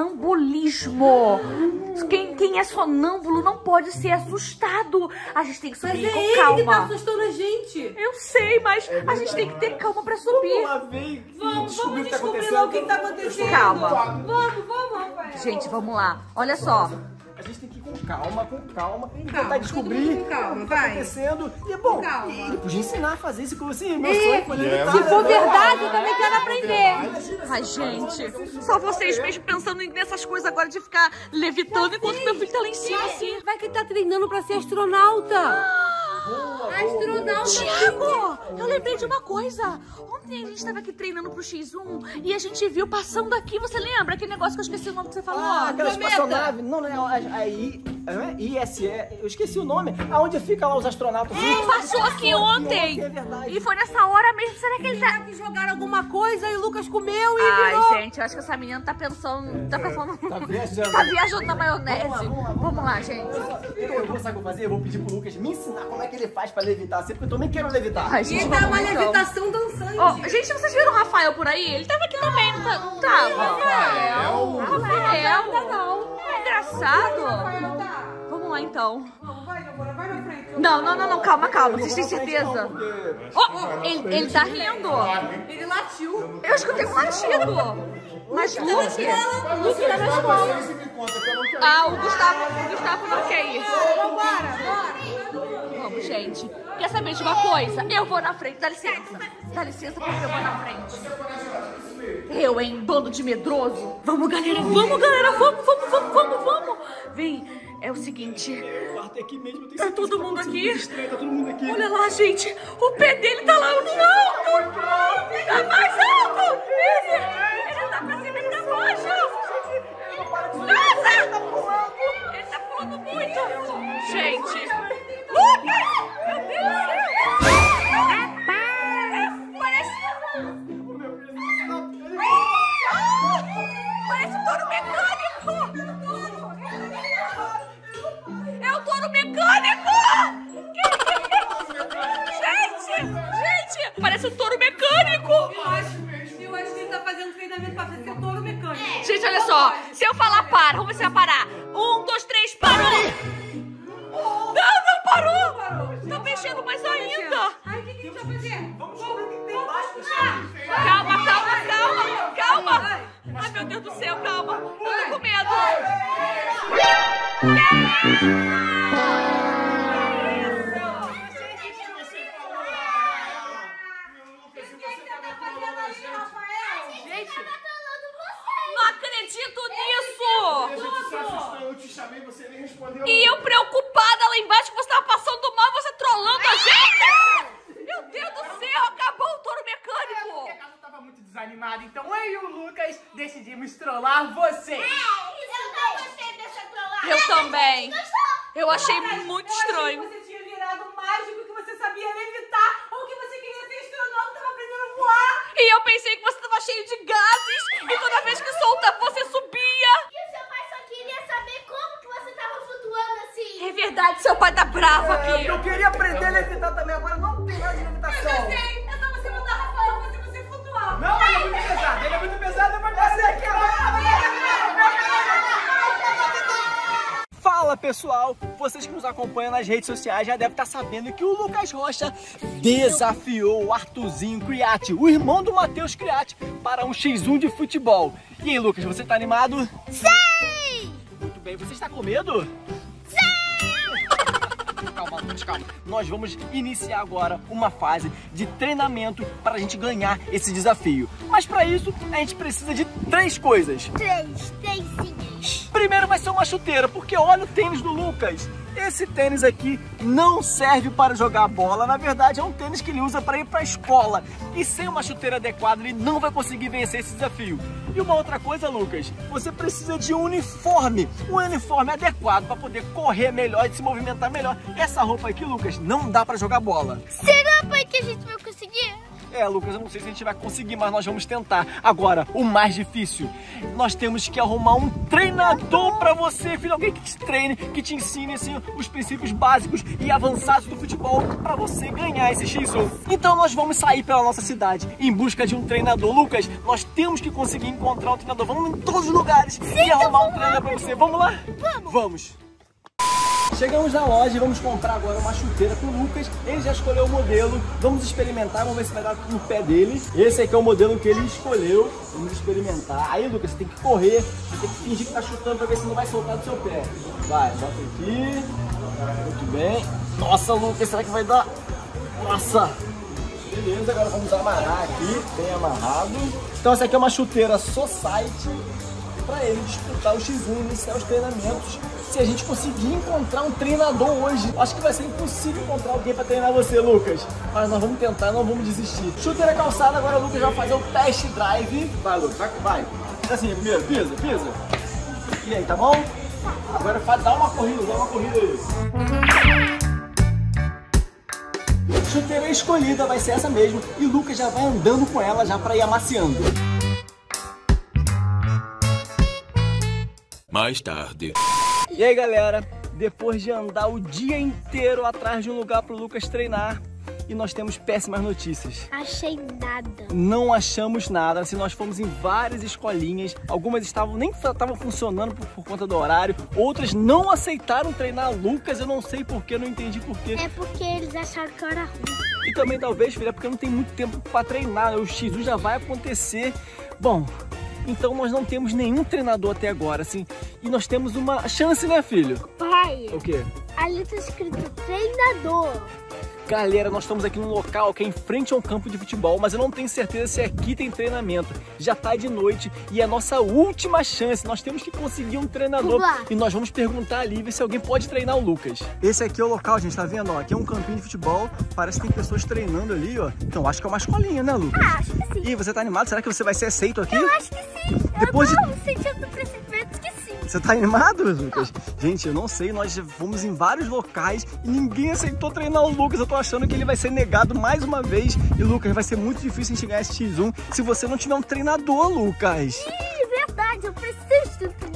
sonambulismo, quem, quem é sonâmbulo não pode ser assustado. A gente tem que Mas subir é com ele que tá calma. assustando a gente. Eu sei, mas a gente tem que ter calma pra Vamos subir. lá ver e Vamos, descobrir vamos o que tá descobrir lá o que acontecendo. tá acontecendo. Calma. Vamos, vamos, Rafael. Gente, vamos lá. Olha só. A gente tem que ir com calma, com calma, e calma, tentar descobrir todo mundo com calma, o que tá vai. acontecendo. E bom, calma. ele podia ensinar a fazer isso com você. Meu É, sonho foi levitar. se for verdade, eu também quero aprender. Ai, gente, só vocês mesmo pensando nessas coisas agora de ficar levitando enquanto meu filho tá lá em cima, assim. Vai que ele tá treinando pra ser astronauta. Astronauta. Tiago, eu lembrei de uma coisa. Ontem a gente tava aqui treinando pro xis um e a gente viu passando aqui, você lembra? Aquele negócio que eu esqueci o nome que você falou. Ah, aquela Cometa. espaçonave. Não, não, é a I, é I S E. Eu esqueci o nome. Aonde fica lá os astronautas? Ele passou aqui ontem. É verdade. E foi nessa hora mesmo. Será que ele tá... Será que jogaram alguma coisa e o Lucas comeu e Ai, virou? gente, eu acho que essa menina tá pensando... Tá pensando... Tá viajando. Tá viajando na maionese. Vamos lá, vamos lá, Vamos lá, gente. Eu, eu vou, sabe o que eu vou fazer? Eu vou pedir pro Lucas me ensinar como é que ele faz pra levitar assim, porque eu também quero levitar. Ai, E gente, tá vamos uma lá, então. levitação dançante. Ó, gente, vocês viram o Rafael por aí? Ele tava aqui também, não, tá, não tava? Rafael. Rafael. Não. É engraçado. Rafael, tá. Vamos lá, então. Vamos, vai, Giovana, vai na frente. Não, não, não, não, calma, calma. Vocês têm Não, certeza? porque- Ó, ele, ele tá rindo. Ele latiu. Eu escutei um latido. Mas Luke, Luke tá nas mãos. Vocês me contam que eu não quero. Ah, o Gustavo, o Gustavo não quer ir. Vambora, bora. Vamos, gente. Quer saber de uma coisa? Eu vou na frente, dá licença. Dá licença porque eu vou na frente. Eu, hein? Bando de medroso. Vamos, galera, vamos, galera, vamos, vamos, vamos, vamos, vamos. Vem, é o seguinte. O quarto é aqui mesmo. eu tenho Tá certeza todo que mundo pode ser aqui? muito estranho, Tá todo mundo aqui. Olha lá, gente. O pé dele tá lá no alto. Tá mais alto. Ele, ele tá pra cima e pra baixo. Nossa! Ele tá pulando muito. Gente. Lucas! mecânico! Eu acho, eu acho que ele tá fazendo treinamento pra ser touro mecânico. Gente, olha só. Se eu falar para, vamos ver se vai parar. Um, dois, três, parou! Não, não parou! Tá mexendo mais ainda. Ai, o que, que a gente vai fazer? Vamos ver o que tem embaixo desse trem. Calma, calma, calma, calma. Ai, meu Deus do céu, calma. Eu tô com medo. Não acredito nisso! Eu te chamei, você nem respondeu. E eu preocupada lá embaixo que você tava passando mal, você trolando a gente! Meu Deus do céu, acabou o touro mecânico! Porque a casa tava muito desanimada, então eu e o Lucas decidimos trollar vocês. Eu não gostei dessa trollagem. Eu também. Eu achei muito Eu estranho. achei que você tinha virado mágico, que você sabia levitar, ou que você queria ser astronauta, tava aprendendo a voar. E eu pensei que você tava cheio de gases e toda vez que soltava você subia. E o seu pai só queria saber como que você tava flutuando assim. É verdade, seu pai tá bravo aqui. Eu queria aprender a levitar também, agora não tem nada de levitação. Eu sei, é só você mandar Rafael fazer você flutuar. Não, ele é muito pesado, ele é muito pesado, vai dar certo. Fala pessoal, vocês que nos acompanham nas redes sociais já devem estar sabendo que o Lucas Rocha desafiou o Arthurzinho Criati, o irmão do Matheus Criati, para um xis um de futebol. E aí Lucas, você tá animado? Sim! Muito bem, você está com medo? Calma, Lucas, calma. Nós vamos iniciar agora uma fase de treinamento para a gente ganhar esse desafio. Mas para isso, a gente precisa de três coisas. Três, três sim. Primeiro vai ser uma chuteira, porque olha o tênis do Lucas. Esse tênis aqui não serve para jogar bola, na verdade é um tênis que ele usa para ir para a escola. E sem uma chuteira adequada ele não vai conseguir vencer esse desafio. E uma outra coisa, Lucas, você precisa de um uniforme, um uniforme adequado para poder correr melhor e se movimentar melhor. Essa roupa aqui, Lucas, não dá para jogar bola. Será, pai, que a gente vai conseguir? É, Lucas, eu não sei se a gente vai conseguir, mas nós vamos tentar. Agora, o mais difícil, nós temos que arrumar um treinador pra você, filho. Alguém que te treine, que te ensine, assim, os princípios básicos e avançados do futebol pra você ganhar esse xis um. Então nós vamos sair pela nossa cidade em busca de um treinador. Lucas, nós temos que conseguir encontrar um treinador. Vamos em todos os lugares e arrumar um treinador pra você. Vamos lá? Vamos! Vamos! Chegamos na loja e vamos comprar agora uma chuteira com o Lucas. Ele já escolheu o modelo. Vamos experimentar, vamos ver se vai dar no pé dele. Esse aqui é o modelo que ele escolheu. Vamos experimentar. Aí, Lucas, você tem que correr. Você tem que fingir que tá chutando pra ver se não vai soltar do seu pé. Vai, bota aqui. Muito bem. Nossa, Lucas, será que vai dar? Nossa! Beleza, agora vamos amarrar aqui. Bem amarrado. Então essa aqui é uma chuteira Society para ele disputar o xis um, iniciar os treinamentos. Se a gente conseguir encontrar um treinador hoje, acho que vai ser impossível encontrar alguém para treinar você, Lucas. Mas nós vamos tentar, não vamos desistir. Chuteira calçada, agora o Lucas vai fazer o test drive. Vai, Lucas, vai, vai. Assim, primeiro, pisa, pisa. E aí, tá bom? Agora faz, dá uma corrida, dá uma corrida aí. Chuteira escolhida vai ser essa mesmo. E o Lucas já vai andando com ela já para ir amaciando. Mais tarde. E aí, galera, depois de andar o dia inteiro atrás de um lugar para o Lucas treinar, e nós temos péssimas notícias. Achei nada. Não achamos nada. Assim, nós fomos em várias escolinhas, algumas estavam nem estavam funcionando por, por conta do horário, outras não aceitaram treinar Lucas. Eu não sei porquê, não entendi porquê. É porque eles acharam que eu era ruim. E também talvez, filha, porque não tem muito tempo para treinar, né? O xis um já vai acontecer. Bom, então nós não temos nenhum treinador até agora, assim, e nós temos uma chance, né, filho? Pai, O quê? ali tá escrito treinador. Galera, nós estamos aqui num local que é em frente a um campo de futebol, mas eu não tenho certeza se aqui tem treinamento. Já tá de noite e é a nossa última chance. Nós temos que conseguir um treinador. Vamos lá. E nós vamos perguntar ali, ver se alguém pode treinar o Lucas. Esse aqui é o local, gente, tá vendo? Ó, aqui é um campinho de futebol, parece que tem pessoas treinando ali, ó. Então acho que é uma escolinha, né, Lucas? Ah, acho que sim. E você tá animado? Será que você vai ser aceito aqui? Eu acho que sim. Depois eu de- tô sentindo pressentimento que sim. Você tá animado, Lucas? Gente, eu não sei, nós já fomos em vários locais e ninguém aceitou treinar o Lucas. Eu tô achando que ele vai ser negado mais uma vez. E, Lucas, vai ser muito difícil a gente ganhar esse xis um se você não tiver um treinador, Lucas. Ih, verdade, eu preciso de um treinador.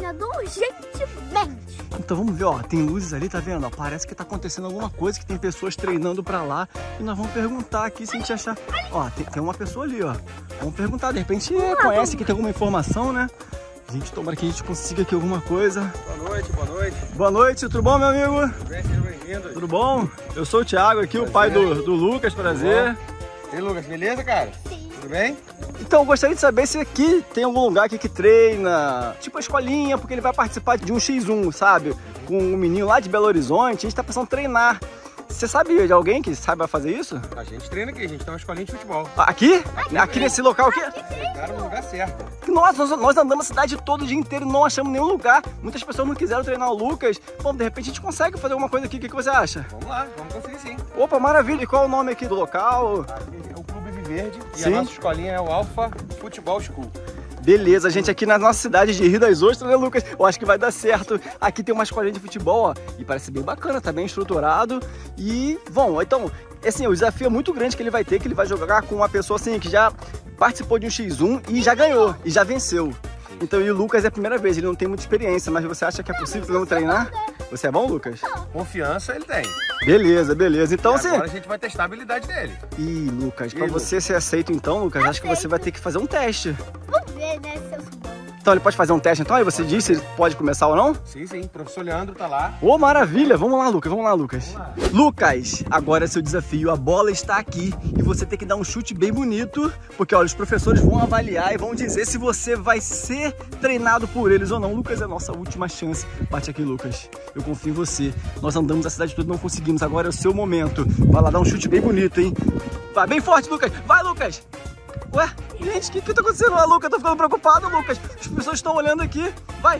treinador urgentemente. Então vamos ver, ó, tem luzes ali, tá vendo? Ó, parece que tá acontecendo alguma coisa, que tem pessoas treinando pra lá. E nós vamos perguntar aqui se a gente achar... Ó, tem, tem uma pessoa ali, ó. Vamos perguntar, de repente conhece que tem alguma informação, né? Gente, tomara que a gente consiga aqui alguma coisa. Boa noite, boa noite. Boa noite, tudo bom, meu amigo? Tudo bem, sejam bem-vindos. Tudo bom? Eu sou o Thiago aqui, prazer. O pai do, do Lucas, prazer. E aí, Lucas, beleza, cara? Sim. Tudo bem? Então, eu gostaria de saber se aqui tem algum lugar aqui que treina, tipo a escolinha, porque ele vai participar de um xis um, sabe? Com um menino lá de Belo Horizonte, a gente tá pensando em treinar. Você sabe de alguém que saiba fazer isso? A gente treina aqui, a gente tem uma escolinha de futebol. Aqui? Aqui, aqui nesse local aqui? Cara, no lugar certo. Nossa, nós, nós andamos a cidade todo o dia inteiro e não achamos nenhum lugar. Muitas pessoas não quiseram treinar o Lucas. Bom, de repente a gente consegue fazer alguma coisa aqui. O que, que você acha? Vamos lá, vamos conseguir sim. Opa, maravilha. E qual é o nome aqui do local? É o Clube Viverde e Sim. a nossa escolinha é o Alpha Futebol School. Beleza, gente, aqui na nossa cidade de Rio das Ostras, né, Lucas? Eu acho que vai dar certo. Aqui tem uma escolinha de futebol, ó, e parece bem bacana, tá bem estruturado. E, bom, então, assim, o desafio é muito grande que ele vai ter, que ele vai jogar com uma pessoa, assim, que já participou de um xis um e já ganhou, e já venceu. Então, e o Lucas é a primeira vez, ele não tem muita experiência, mas você acha que é possível não treinar? Você é bom, Lucas? Confiança ele tem. Beleza, beleza. Então, e você... agora a gente vai testar a habilidade dele. Ih, Lucas, E pra aí, você ser aceito então, Lucas, acho que você vai ter que fazer um teste. Vamos ver, né, se eu sou bom. Então ele pode fazer um teste então? Aí você diz se ele pode começar ou não? Sim, sim. O professor Leandro tá lá. Ô, maravilha! Vamos lá, Lucas, vamos lá, Lucas. Vamos lá. Lucas, agora é seu desafio. A bola está aqui e você tem que dar um chute bem bonito, porque olha, os professores vão avaliar e vão dizer se você vai ser treinado por eles ou não. Lucas, é a nossa última chance. Bate aqui, Lucas. Eu confio em você. Nós andamos a cidade toda e não conseguimos. Agora é o seu momento. Vai lá dar um chute bem bonito, hein? Vai bem forte, Lucas. Vai, Lucas! Ué, gente, o que que tá acontecendo lá, Lucas? Eu tô ficando preocupado, Lucas. As pessoas estão olhando aqui. Vai!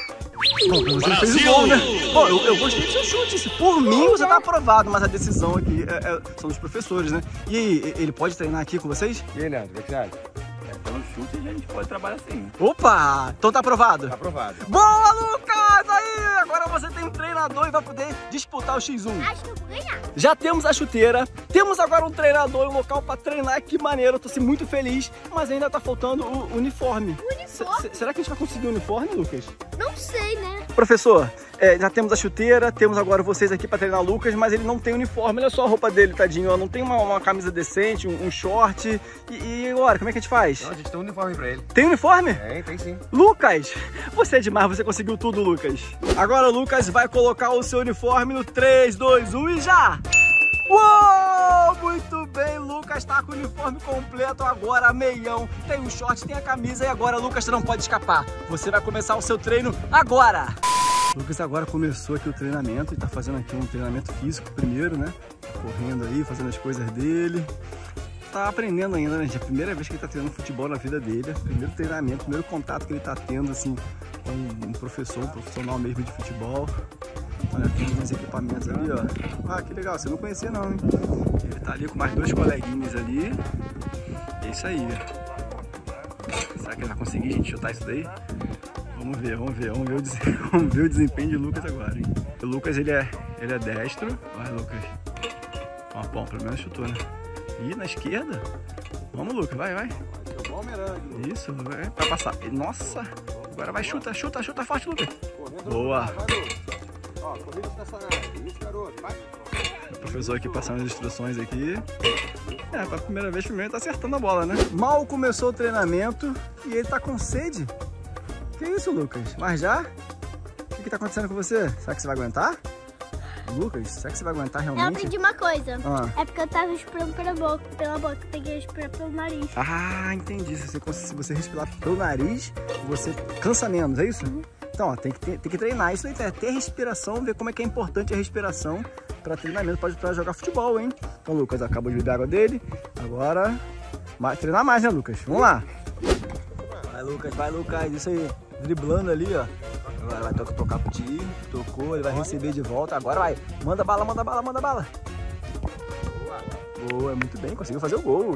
Bom, você fez o gol, né? Bom, eu, eu gostei do seu chute. Por mim, você tá aprovado, mas a decisão aqui é, é, são dos professores, né? E aí, ele pode treinar aqui com vocês? E aí, Leandro, o que você acha? Pelo chute a gente pode trabalhar assim. Opa! Então tá aprovado? Tá aprovado. Boa, Lucas! Aí! Agora você tem um treinador e vai poder disputar o xis um. Acho que eu vou ganhar. Já temos a chuteira, temos agora um treinador e um local pra treinar. Que maneiro, eu tô assim, muito feliz. Mas ainda tá faltando o uniforme. Uniforme? Será que a gente vai conseguir o uniforme, Lucas? Não sei, né? Professor, é, já temos a chuteira, temos agora vocês aqui pra treinar o Lucas, mas ele não tem uniforme. Olha só a roupa dele, tadinho, ó. Não tem uma, uma camisa decente, um, um short. E, e agora, como é que a gente faz? Não, a gente tem um uniforme pra ele. Tem uniforme? Tem, tem sim. Lucas, você é demais, você conseguiu tudo, Lucas. Agora o Lucas vai colocar o seu uniforme no três, dois, um e já! Uou! Muito bem, Lucas tá com o uniforme completo agora, meião. Tem o short, tem a camisa e agora, Lucas, você não pode escapar. Você vai começar o seu treino agora. Lucas agora começou aqui o treinamento e tá fazendo aqui um treinamento físico primeiro, né? Correndo aí, fazendo as coisas dele. Tá aprendendo ainda, né, gente? É a primeira vez que ele tá treinando futebol na vida dele. Primeiro treinamento, primeiro contato que ele tá tendo, assim, com um professor, um profissional mesmo de futebol. Olha, tem uns equipamentos ali, ó. Ah, que legal, você não conhecia não, hein? Ele tá ali com mais dois coleguinhas ali. É isso aí. Será que ele vai conseguir, gente, chutar isso daí? Vamos ver, vamos ver, vamos ver o, des... vamos ver o desempenho de Lucas agora, hein? O Lucas, ele é, ele é destro. Vai, Lucas. Ó, bom, pelo menos chutou, né? E na esquerda. Vamos, Lucas, vai, vai. Isso, vai pra passar. Nossa, agora vai, chuta, chuta, chuta forte, Lucas. Boa. Ó, corrida estacionária. Isso, garoto, vai. O professor aqui passando as instruções aqui. É, pra primeira vez, primeiro tá acertando a bola, né? Mal começou o treinamento e ele tá com sede. Que isso, Lucas? Mas já? O que que tá acontecendo com você? Será que você vai aguentar? Lucas, será que você vai aguentar realmente? Eu aprendi uma coisa. Ah. É porque eu tava respirando pela boca, pela boca. Eu peguei respirar pelo nariz. Ah, entendi. Se você, se você respirar pelo nariz, você cansa menos, é isso? Uhum. Então, ó, tem que, ter, tem que treinar isso aí, ter respiração, ver como é que é importante a respiração para treinamento, pode para jogar futebol, hein? Então, o Lucas acabou de beber a água dele, agora mais, treinar mais, né, Lucas? Vamos lá. Vai, Lucas, vai, Lucas, isso aí, driblando ali, ó. Agora vai tocar, tocar pro tio, tocou, ele vai receber de volta, agora vai, manda bala, manda bala, manda bala. Boa, muito bem, conseguiu fazer o gol.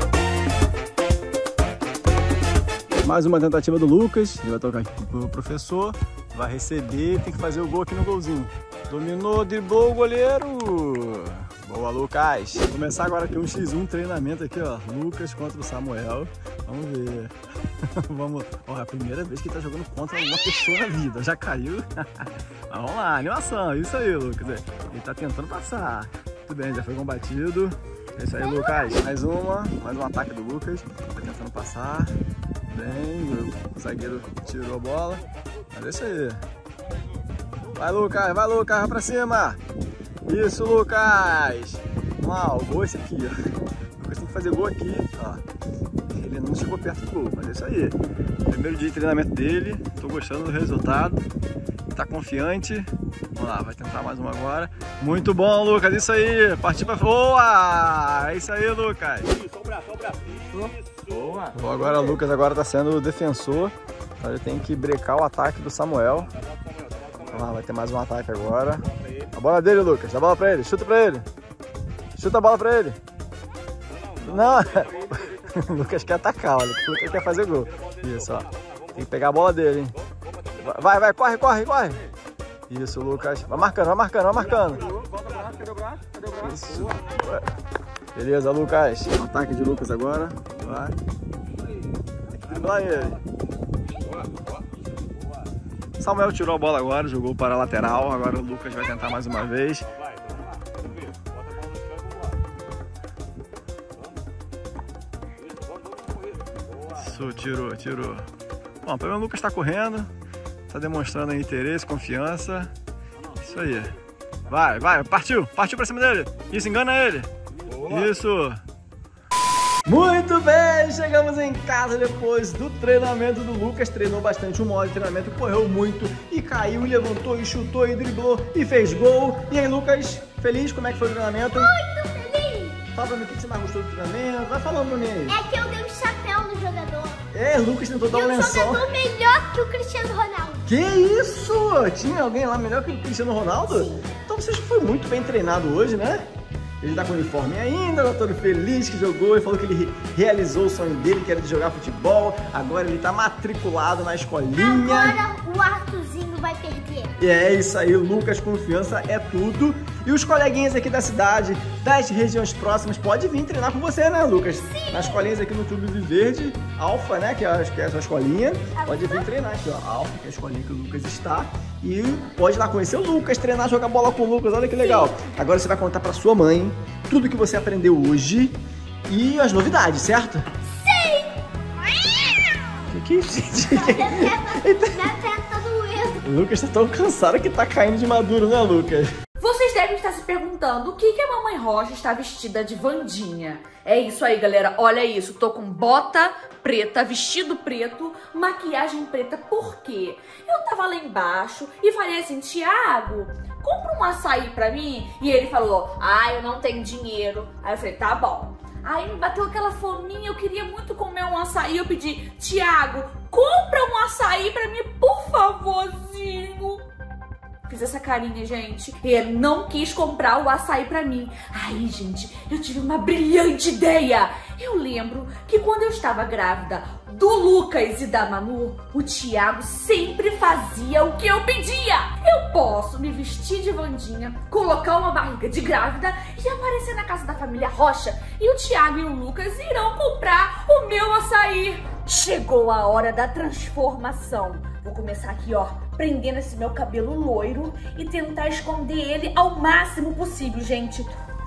Mais uma tentativa do Lucas, ele vai tocar aqui pro professor, vai receber, tem que fazer o gol aqui no golzinho. Dominou, driblou o goleiro. Boa, Lucas. Vou começar agora aqui um xis um treinamento aqui, ó. Lucas contra o Samuel. Vamos ver. Vamos. Ó, é a primeira vez que ele tá jogando contra uma pessoa na vida. Já caiu. Mas vamos lá, animação. Isso aí, Lucas. Ele tá tentando passar. Tudo bem, já foi combatido. É isso aí, Lucas. Mais uma. Mais um ataque do Lucas. Tá tentando passar. Bem, o zagueiro tirou a bola. Mas é isso aí. Vai, Lucas. Vai, Lucas. Vai pra cima. Isso, Lucas! Vamos lá, o gol é esse aqui, ó. O Lucas tem que fazer gol aqui, ó. Ele não chegou perto do gol, mas é isso aí. Primeiro dia de treinamento dele, tô gostando do resultado. Tá confiante. Vamos lá, vai tentar mais uma agora. Muito bom, Lucas, isso aí. Partiu pra... Boa! É isso aí, Lucas. Só o braço, só o braço. Isso. Boa. Bom, agora o Lucas agora tá sendo o defensor. Então ele tem que brecar o ataque do Samuel. Vamos lá, vai ter mais um ataque agora. A bola dele, Lucas. Dá a bola pra ele. Chuta pra ele. Chuta a bola pra ele. Não. O Lucas quer atacar, olha. O Lucas quer fazer gol. Isso, ó. Tem que pegar a bola dele, hein. Vai, vai. Corre, corre, corre. Isso, Lucas. Vai marcando, vai marcando, vai marcando. Cadê o braço? Cadê o braço? Isso. Beleza, Lucas. Ataque de Lucas agora. Vai. Tem que driblar ele. Samuel tirou a bola agora, jogou para a lateral. Agora o Lucas vai tentar mais uma vez. Isso, tirou, tirou. Bom, pelo menos o Lucas está correndo. Está demonstrando interesse, confiança. Isso aí. Vai, vai, partiu. Partiu para cima dele. Isso, engana ele. Isso. Muito bem, chegamos em casa depois do treinamento do Lucas. Treinou bastante, uma hora de treinamento, correu muito e caiu, e levantou, e chutou, e driblou, e fez gol. E aí, Lucas, feliz? Como é que foi o treinamento? Muito feliz! Fala pra mim o que você mais gostou do treinamento. Vai falando pra mim aí. É que eu dei um chapéu no jogador. É, Lucas tentou dar um E um lençol. jogador melhor que o Cristiano Ronaldo. Que isso? Tinha alguém lá melhor que o Cristiano Ronaldo? Sim. Então você foi muito bem treinado hoje, né? Ele tá com o uniforme ainda, tá todo feliz que jogou e falou que ele realizou o sonho dele, que era de jogar futebol. Agora ele tá matriculado na escolinha. Agora o Arthurzinho vai perder. E é isso aí, Lucas, confiança é tudo. E os coleguinhas aqui da cidade, das regiões próximas, pode vir treinar com você, né, Lucas? Sim. Nas escolinhas aqui no Clube Viverde, Alfa, né, que é, que é a sua escolinha. Pode vir treinar aqui, ó, Alfa, que é a escolinha que o Lucas está. E pode ir lá conhecer o Lucas, treinar, jogar bola com o Lucas, olha que legal. Sim. Agora você vai contar pra sua mãe tudo que você aprendeu hoje e as novidades, certo? Sim! Que que é isso? Minha perna tá doendo. O Lucas tá tão cansado que tá caindo de maduro, né, Lucas? Vocês devem estar se perguntando o que, que a mamãe Rocha está vestida de Wandinha. É isso aí, galera. Olha isso. Tô com bota preta, vestido preto, maquiagem preta. Por quê? Eu tava lá embaixo e falei assim, Thiago, compra um açaí pra mim. E ele falou, ah, eu não tenho dinheiro. Aí eu falei, tá bom. Aí me bateu aquela fominha, eu queria muito comer um açaí. Eu pedi, Thiago, compra um açaí pra mim, por favorzinho. Fiz essa carinha, gente. E ele não quis comprar o açaí pra mim. Aí, gente, eu tive uma brilhante ideia. Eu lembro que quando eu estava grávida do Lucas e da Manu, o Thiago sempre fazia o que eu pedia. Eu posso me vestir de Wandinha, colocar uma barriga de grávida e aparecer na casa da família Rocha. E o Thiago e o Lucas irão comprar o meu açaí. Chegou a hora da transformação. Vou começar aqui, ó, prendendo esse meu cabelo loiro e tentar esconder ele ao máximo possível, gente.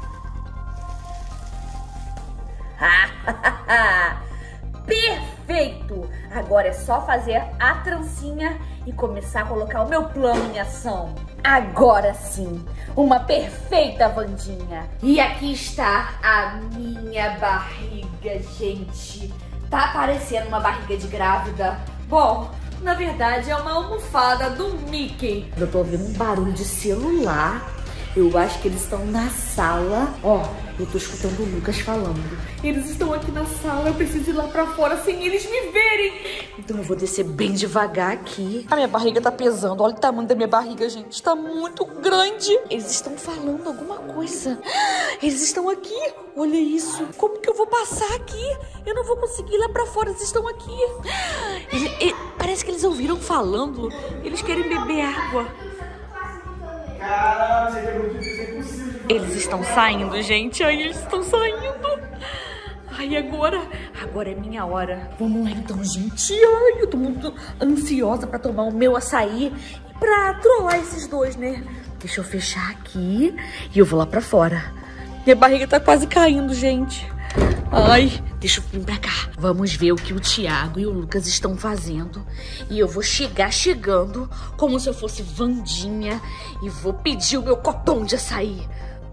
Perfeito! Agora é só fazer a trancinha e começar a colocar o meu plano em ação. Agora sim, uma perfeita Wandinha. E aqui está a minha barriga, gente. Tá parecendo uma barriga de grávida. Bom, na verdade é uma almofada do Mickey. Eu tô ouvindo um barulho de celular. Eu acho que eles estão na sala. Ó, eu tô escutando o Lucas falando. Eles estão aqui na sala, eu preciso ir lá pra fora sem eles me verem. Então eu vou descer bem devagar aqui. A minha barriga tá pesando, olha o tamanho da minha barriga, gente. Tá muito grande. Eles estão falando alguma coisa. Eles estão aqui, olha isso. Como que eu vou passar aqui? Eu não vou conseguir ir lá pra fora, eles estão aqui. Ele, ele, parece que eles ouviram falando. Eles querem beber água. Caramba, isso aqui é muito difícil, é impossível de Eles estão saindo, gente. Ai, eles estão saindo. Ai, agora, agora é minha hora. Vamos lá então, gente. Ai, eu tô muito ansiosa pra tomar o meu açaí e pra trollar esses dois, né? Deixa eu fechar aqui e eu vou lá pra fora. Minha barriga tá quase caindo, gente. Ai, deixa eu vir pra cá. Vamos ver o que o Thiago e o Lucas estão fazendo. E eu vou chegar chegando como se eu fosse Wandinha e vou pedir o meu copão de açaí.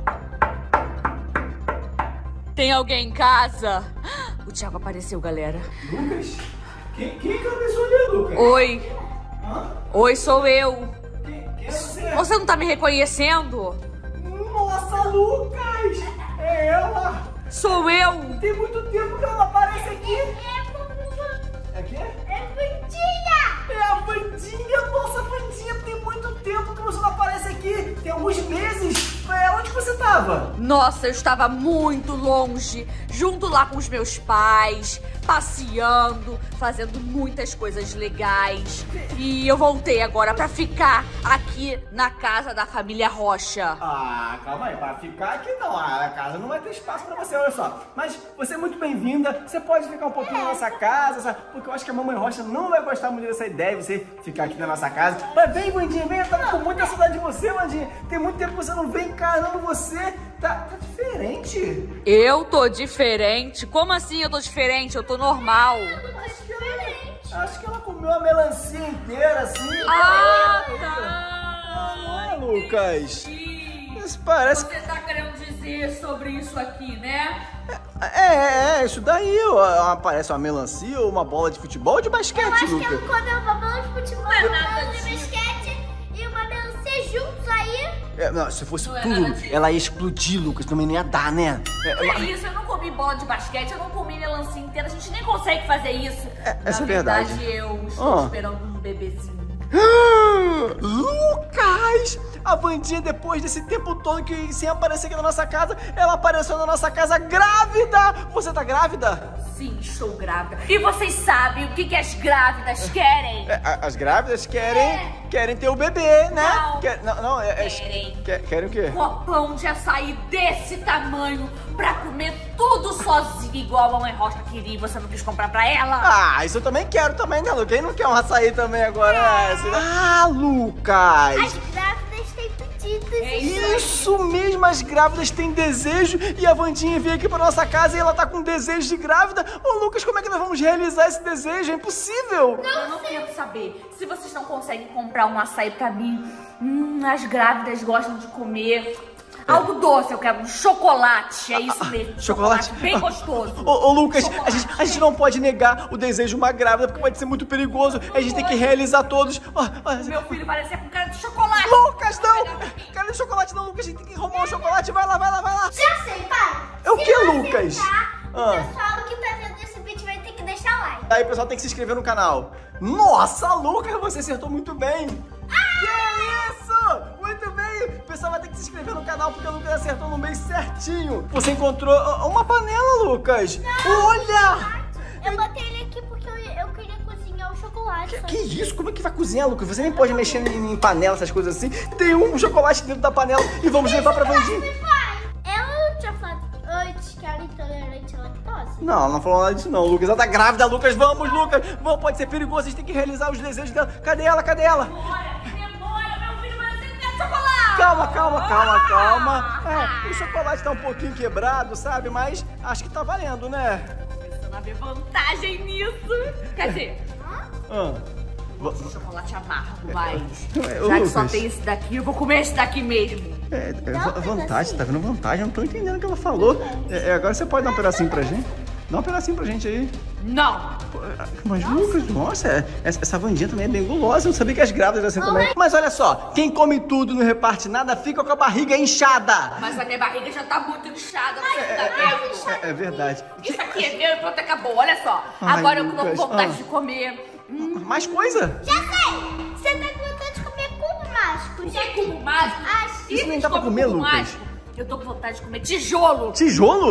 Tem alguém em casa? O Thiago apareceu, galera. Lucas? Quem, quem é aquela pessoa ali, Lucas? Oi. Hã? Oi, sou eu. Quem, quem é você? Você não tá me reconhecendo? Nossa, Lucas! É ela! Sou eu. Tem muito tempo que ela aparece aqui. É quê? É Wandinha! É a Wandinha! Nossa, Wandinha, tem muito tempo que você não aparece aqui. Tem alguns meses. É, onde você tava? Nossa, eu estava muito longe, junto lá com os meus pais, passeando, fazendo muitas coisas legais. E eu voltei agora pra ficar aqui na casa da família Rocha. Ah, calma aí, pra ficar aqui não, a casa não vai ter espaço pra você, olha só. Mas você é muito bem-vinda, você pode ficar um pouquinho na nossa casa, sabe? Porque eu acho que a mamãe Rocha não vai gostar muito dessa ideia de você ficar aqui na nossa casa. Mas vem, Wandinha, vem, eu tava com muita saudade de você, Wandinha. Tem muito tempo que você não vem, caramba, você tá, tá diferente. Eu tô diferente? Como assim eu tô diferente? Eu tô normal. Acho que ela comeu a melancia inteira, assim. Ah, Ah, tá. Lucas. Isso parece... Você tá querendo dizer sobre isso aqui, né? É, é, é, isso daí, ó, parece uma melancia ou uma bola de futebol ou de basquete, Eu acho que Lucas. ela comeu uma bola de futebol, Não é uma nada bola de disso. basquete e uma melancia juntos aí. É, não, se fosse Não é tudo, nada disso. ela ia explodir, Lucas, também não ia dar, né? É, Que ela- isso? Eu não comi bola de basquete, eu não comi melancia inteira. A gente nem consegue fazer isso. É, essa Na é verdade. verdade, eu estou Ah. esperando um bebezinho. Lucas! A Wandinha, depois desse tempo todo que sem aparecer aqui na nossa casa, ela apareceu na nossa casa grávida! Você tá grávida? Sim, estou grávida. E vocês sabem o que, que as grávidas querem? É, a- as grávidas querem, querem ter o bebê, né? Não. Quer- não, não, é, é- Querem. quer- querem o quê? Copão de açaí desse tamanho pra comer tudo sozinha, igual a mamãe Rocha queria e você não quis comprar pra ela? Ah, isso eu também quero também, né, Lucas? Quem não quer um açaí também agora? É. Assim, né? Ah, Lucas! As grávidas têm pedidos. É isso. Isso mesmo, as grávidas têm desejo e a Wandinha veio aqui pra nossa casa e ela tá com desejo de grávida. Ô, Lucas, como é que nós vamos realizar esse desejo? É impossível! Eu não quero saber. Se vocês não conseguem comprar um açaí pra mim, hum, as grávidas gostam de comer algo doce. Eu quero um chocolate. É isso mesmo. Chocolate? Bem gostoso. Ô, ô, Lucas, a Chocolate. gente, a gente não pode negar o desejo de uma grávida porque pode ser muito perigoso. A gente tem que realizar todos. Ó, ó, Meu filho vai ser com cara de chocolate. Lucas, não! Cara de chocolate não, Lucas. A gente tem que arrumar o chocolate. Vai lá, vai lá, vai lá. Já sei, pai. É o Se que, você Lucas? tá, Ah. O pessoal que tá vendo esse vídeo vai ter que deixar like. Aí, pessoal, tem que se inscrever no canal. Nossa, Lucas, você acertou muito bem. Que isso? Muito bem. O pessoal vai ter que se inscrever no canal porque o Lucas acertou no meio certinho. Você encontrou ó, uma panela, Lucas. Olha! Eu botei ele aqui porque eu, eu queria cozinhar o chocolate. Que, só que isso? Como é que vai cozinhar, Lucas? Você nem pode mexer em, em panela, essas coisas assim. Tem um chocolate dentro da panela e vamos levar pra Wandinha. Pai, ela não tinha falado antes que era intolerante à lactose? Não, ela não falou nada disso não, Lucas. Ela tá grávida, Lucas. Vamos, Lucas. Vamos, pode ser perigoso. A gente tem que realizar os desejos dela. Cadê ela? Cadê ela? Demora, demora. Meu filho vai ser de chocolate. Calma, calma, calma, calma. É, o chocolate tá um pouquinho quebrado, sabe? Mas acho que tá valendo, né? Começando a ver vantagem nisso. Quer dizer, Ah. esse chocolate amargo, mas É, ô, já que só Lucas. tem esse daqui, eu vou comer esse daqui mesmo. É, é va- vantagem, tá vendo vantagem? Eu não tô entendendo o que ela falou. É, é, agora você pode dar um pedacinho pra gente? Dá um pedacinho pra gente aí. Não. Pô, Mas, Lucas, nossa, é- essa, essa Wandinha também é bem gulosa. Eu não sabia que as grávidas eram assim também. Mas olha só, quem come tudo e não reparte nada fica com a barriga inchada. Mas a minha barriga já tá muito inchada, você tá vendo? É, é verdade. Isso aqui é meu e pronto, acabou. Olha só. Ai, Agora eu tô com Lucas, vontade ah. de comer. Mais coisa? Já sei! Você tá com vontade de comer cubo mágico. O que é cubo mágico? Ah, isso nem Eles dá pra comem comer, cubo Lucas. mágico. Eu tô com vontade de comer tijolo. Tijolo?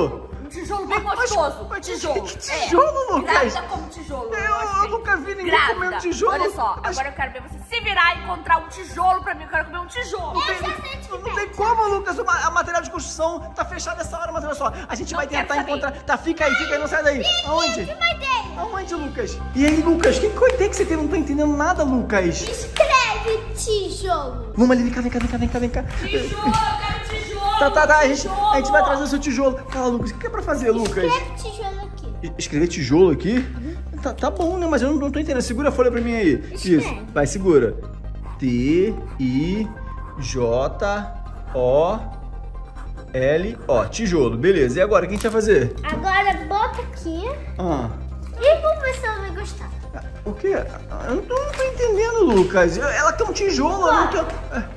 Um tijolo bem gostoso. Mas, tijolo. Que tijolo, é. Lucas? Grávida como tijolo. Eu, eu, eu nunca vi ninguém Grávida. comendo tijolo. Olha só, mas... agora eu quero ver você se virar e encontrar um tijolo pra mim. Eu quero comer um tijolo. Não tem, não, não tem como, Lucas. O ma- material de construção tá fechado essa hora, mas olha só. A gente Não vai tentar quero encontrar. Tá, fica aí, fica aí, não sai daí. Aonde? Vai ter. Aonde, Lucas? E aí, Lucas? Que coisa tem que você tem? Não tô entendendo nada, Lucas. Escreve tijolo. Vamos ali, vem cá, vem cá, vem cá, vem cá, vem cá. Tijolo, eu quero tijolo. Tá, tá, tá. A gente, tijolo. a gente vai trazer o seu tijolo. Fala, Lucas, o que é pra fazer, Lucas? Escreve tijolo aqui. E- Escrever tijolo aqui? Tá, tá bom, né? Mas eu não, não tô entendendo. Segura a folha pra mim aí. Escreve. Isso. Vai, segura. T, I, J, O, L, O. Tijolo. Beleza. E agora, o que a gente vai fazer? Agora bota aqui Ah. e vamos ver se ela vai gostar. O quê? Eu não tô, não tô entendendo, Lucas. Eu- Ela quer um tijolo, ela não quer...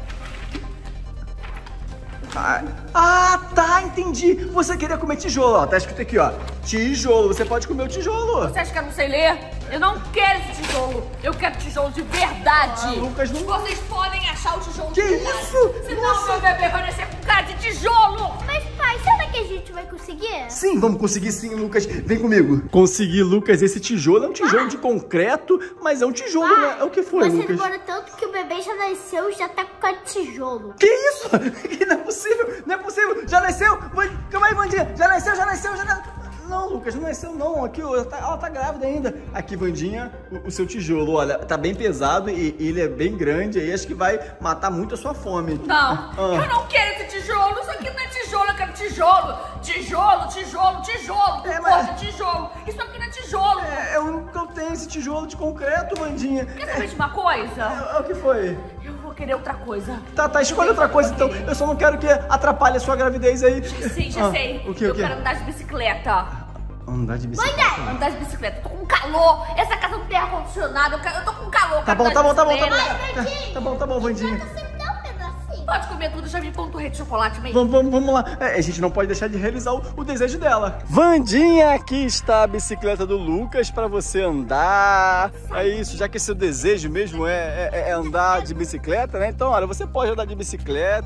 Ah, ah, tá, entendi. Você queria comer tijolo, ó. Tá escrito aqui, ó. Tijolo. Você pode comer o tijolo. Você acha que eu não sei ler? Eu não quero esse tijolo. Eu quero tijolo de verdade. Ah, Lucas, não... Vocês podem achar o tijolo Que de verdade. isso? Senão Nossa. meu bebê vai nascer com cara de tijolo. Mas pai, será que a gente vai conseguir? Sim, vamos conseguir sim, Lucas. Vem comigo. Consegui, Lucas. Esse tijolo é um tijolo de concreto, mas é um tijolo, né? É o que foi, Você Lucas? demora tanto que o bebê já nasceu e já tá com cara de tijolo. Que isso? Não é possível, não é possível. Já nasceu? Vai- Calma aí, Vandinha. Já nasceu, já nasceu, já nasceu. Não, Lucas, não nasceu não. Aqui, ó, ela tá, ela tá grávida ainda. Aqui, Vandinha, o, o seu tijolo. Olha, tá bem pesado e, e ele é bem grande. Aí acho que vai matar muito a sua fome. Não, Ah. eu não quero esse tijolo. Isso aqui não é tijolo, eu quero tijolo. Tijolo, tijolo, tijolo. É, É, mas- tijolo. Isso aqui não é tijolo. É, é o único que eu tenho, esse tijolo de concreto, Vandinha. Quer saber de uma coisa? É, é o que foi? Eu vou querer outra coisa. Tá, tá, escolhe outra coisa então. Eu só não quero que atrapalhe a sua gravidez aí. Sim, já Ah, sei. O que, o eu que? quero andar de bicicleta. Andar de bicicleta. Andar de bicicleta. Eu tô com calor. Essa casa não tem ar-condicionado. Eu, quero- eu tô com calor. Tá quero bom, andar tá de bom, tá bom, tá bom. bicicleta. Tá, tá bom, tá bom, Vandinha. Você me dá um pedacinho. Pode comer tudo, já vi pão torre de chocolate mesmo. Vamos, vamos, vamos lá. É, a gente não pode deixar de realizar o, o desejo dela. Vandinha, aqui está a bicicleta do Lucas pra você andar. É isso, já que seu desejo mesmo é, é- é andar de bicicleta, né? Então, olha, você pode andar de bicicleta.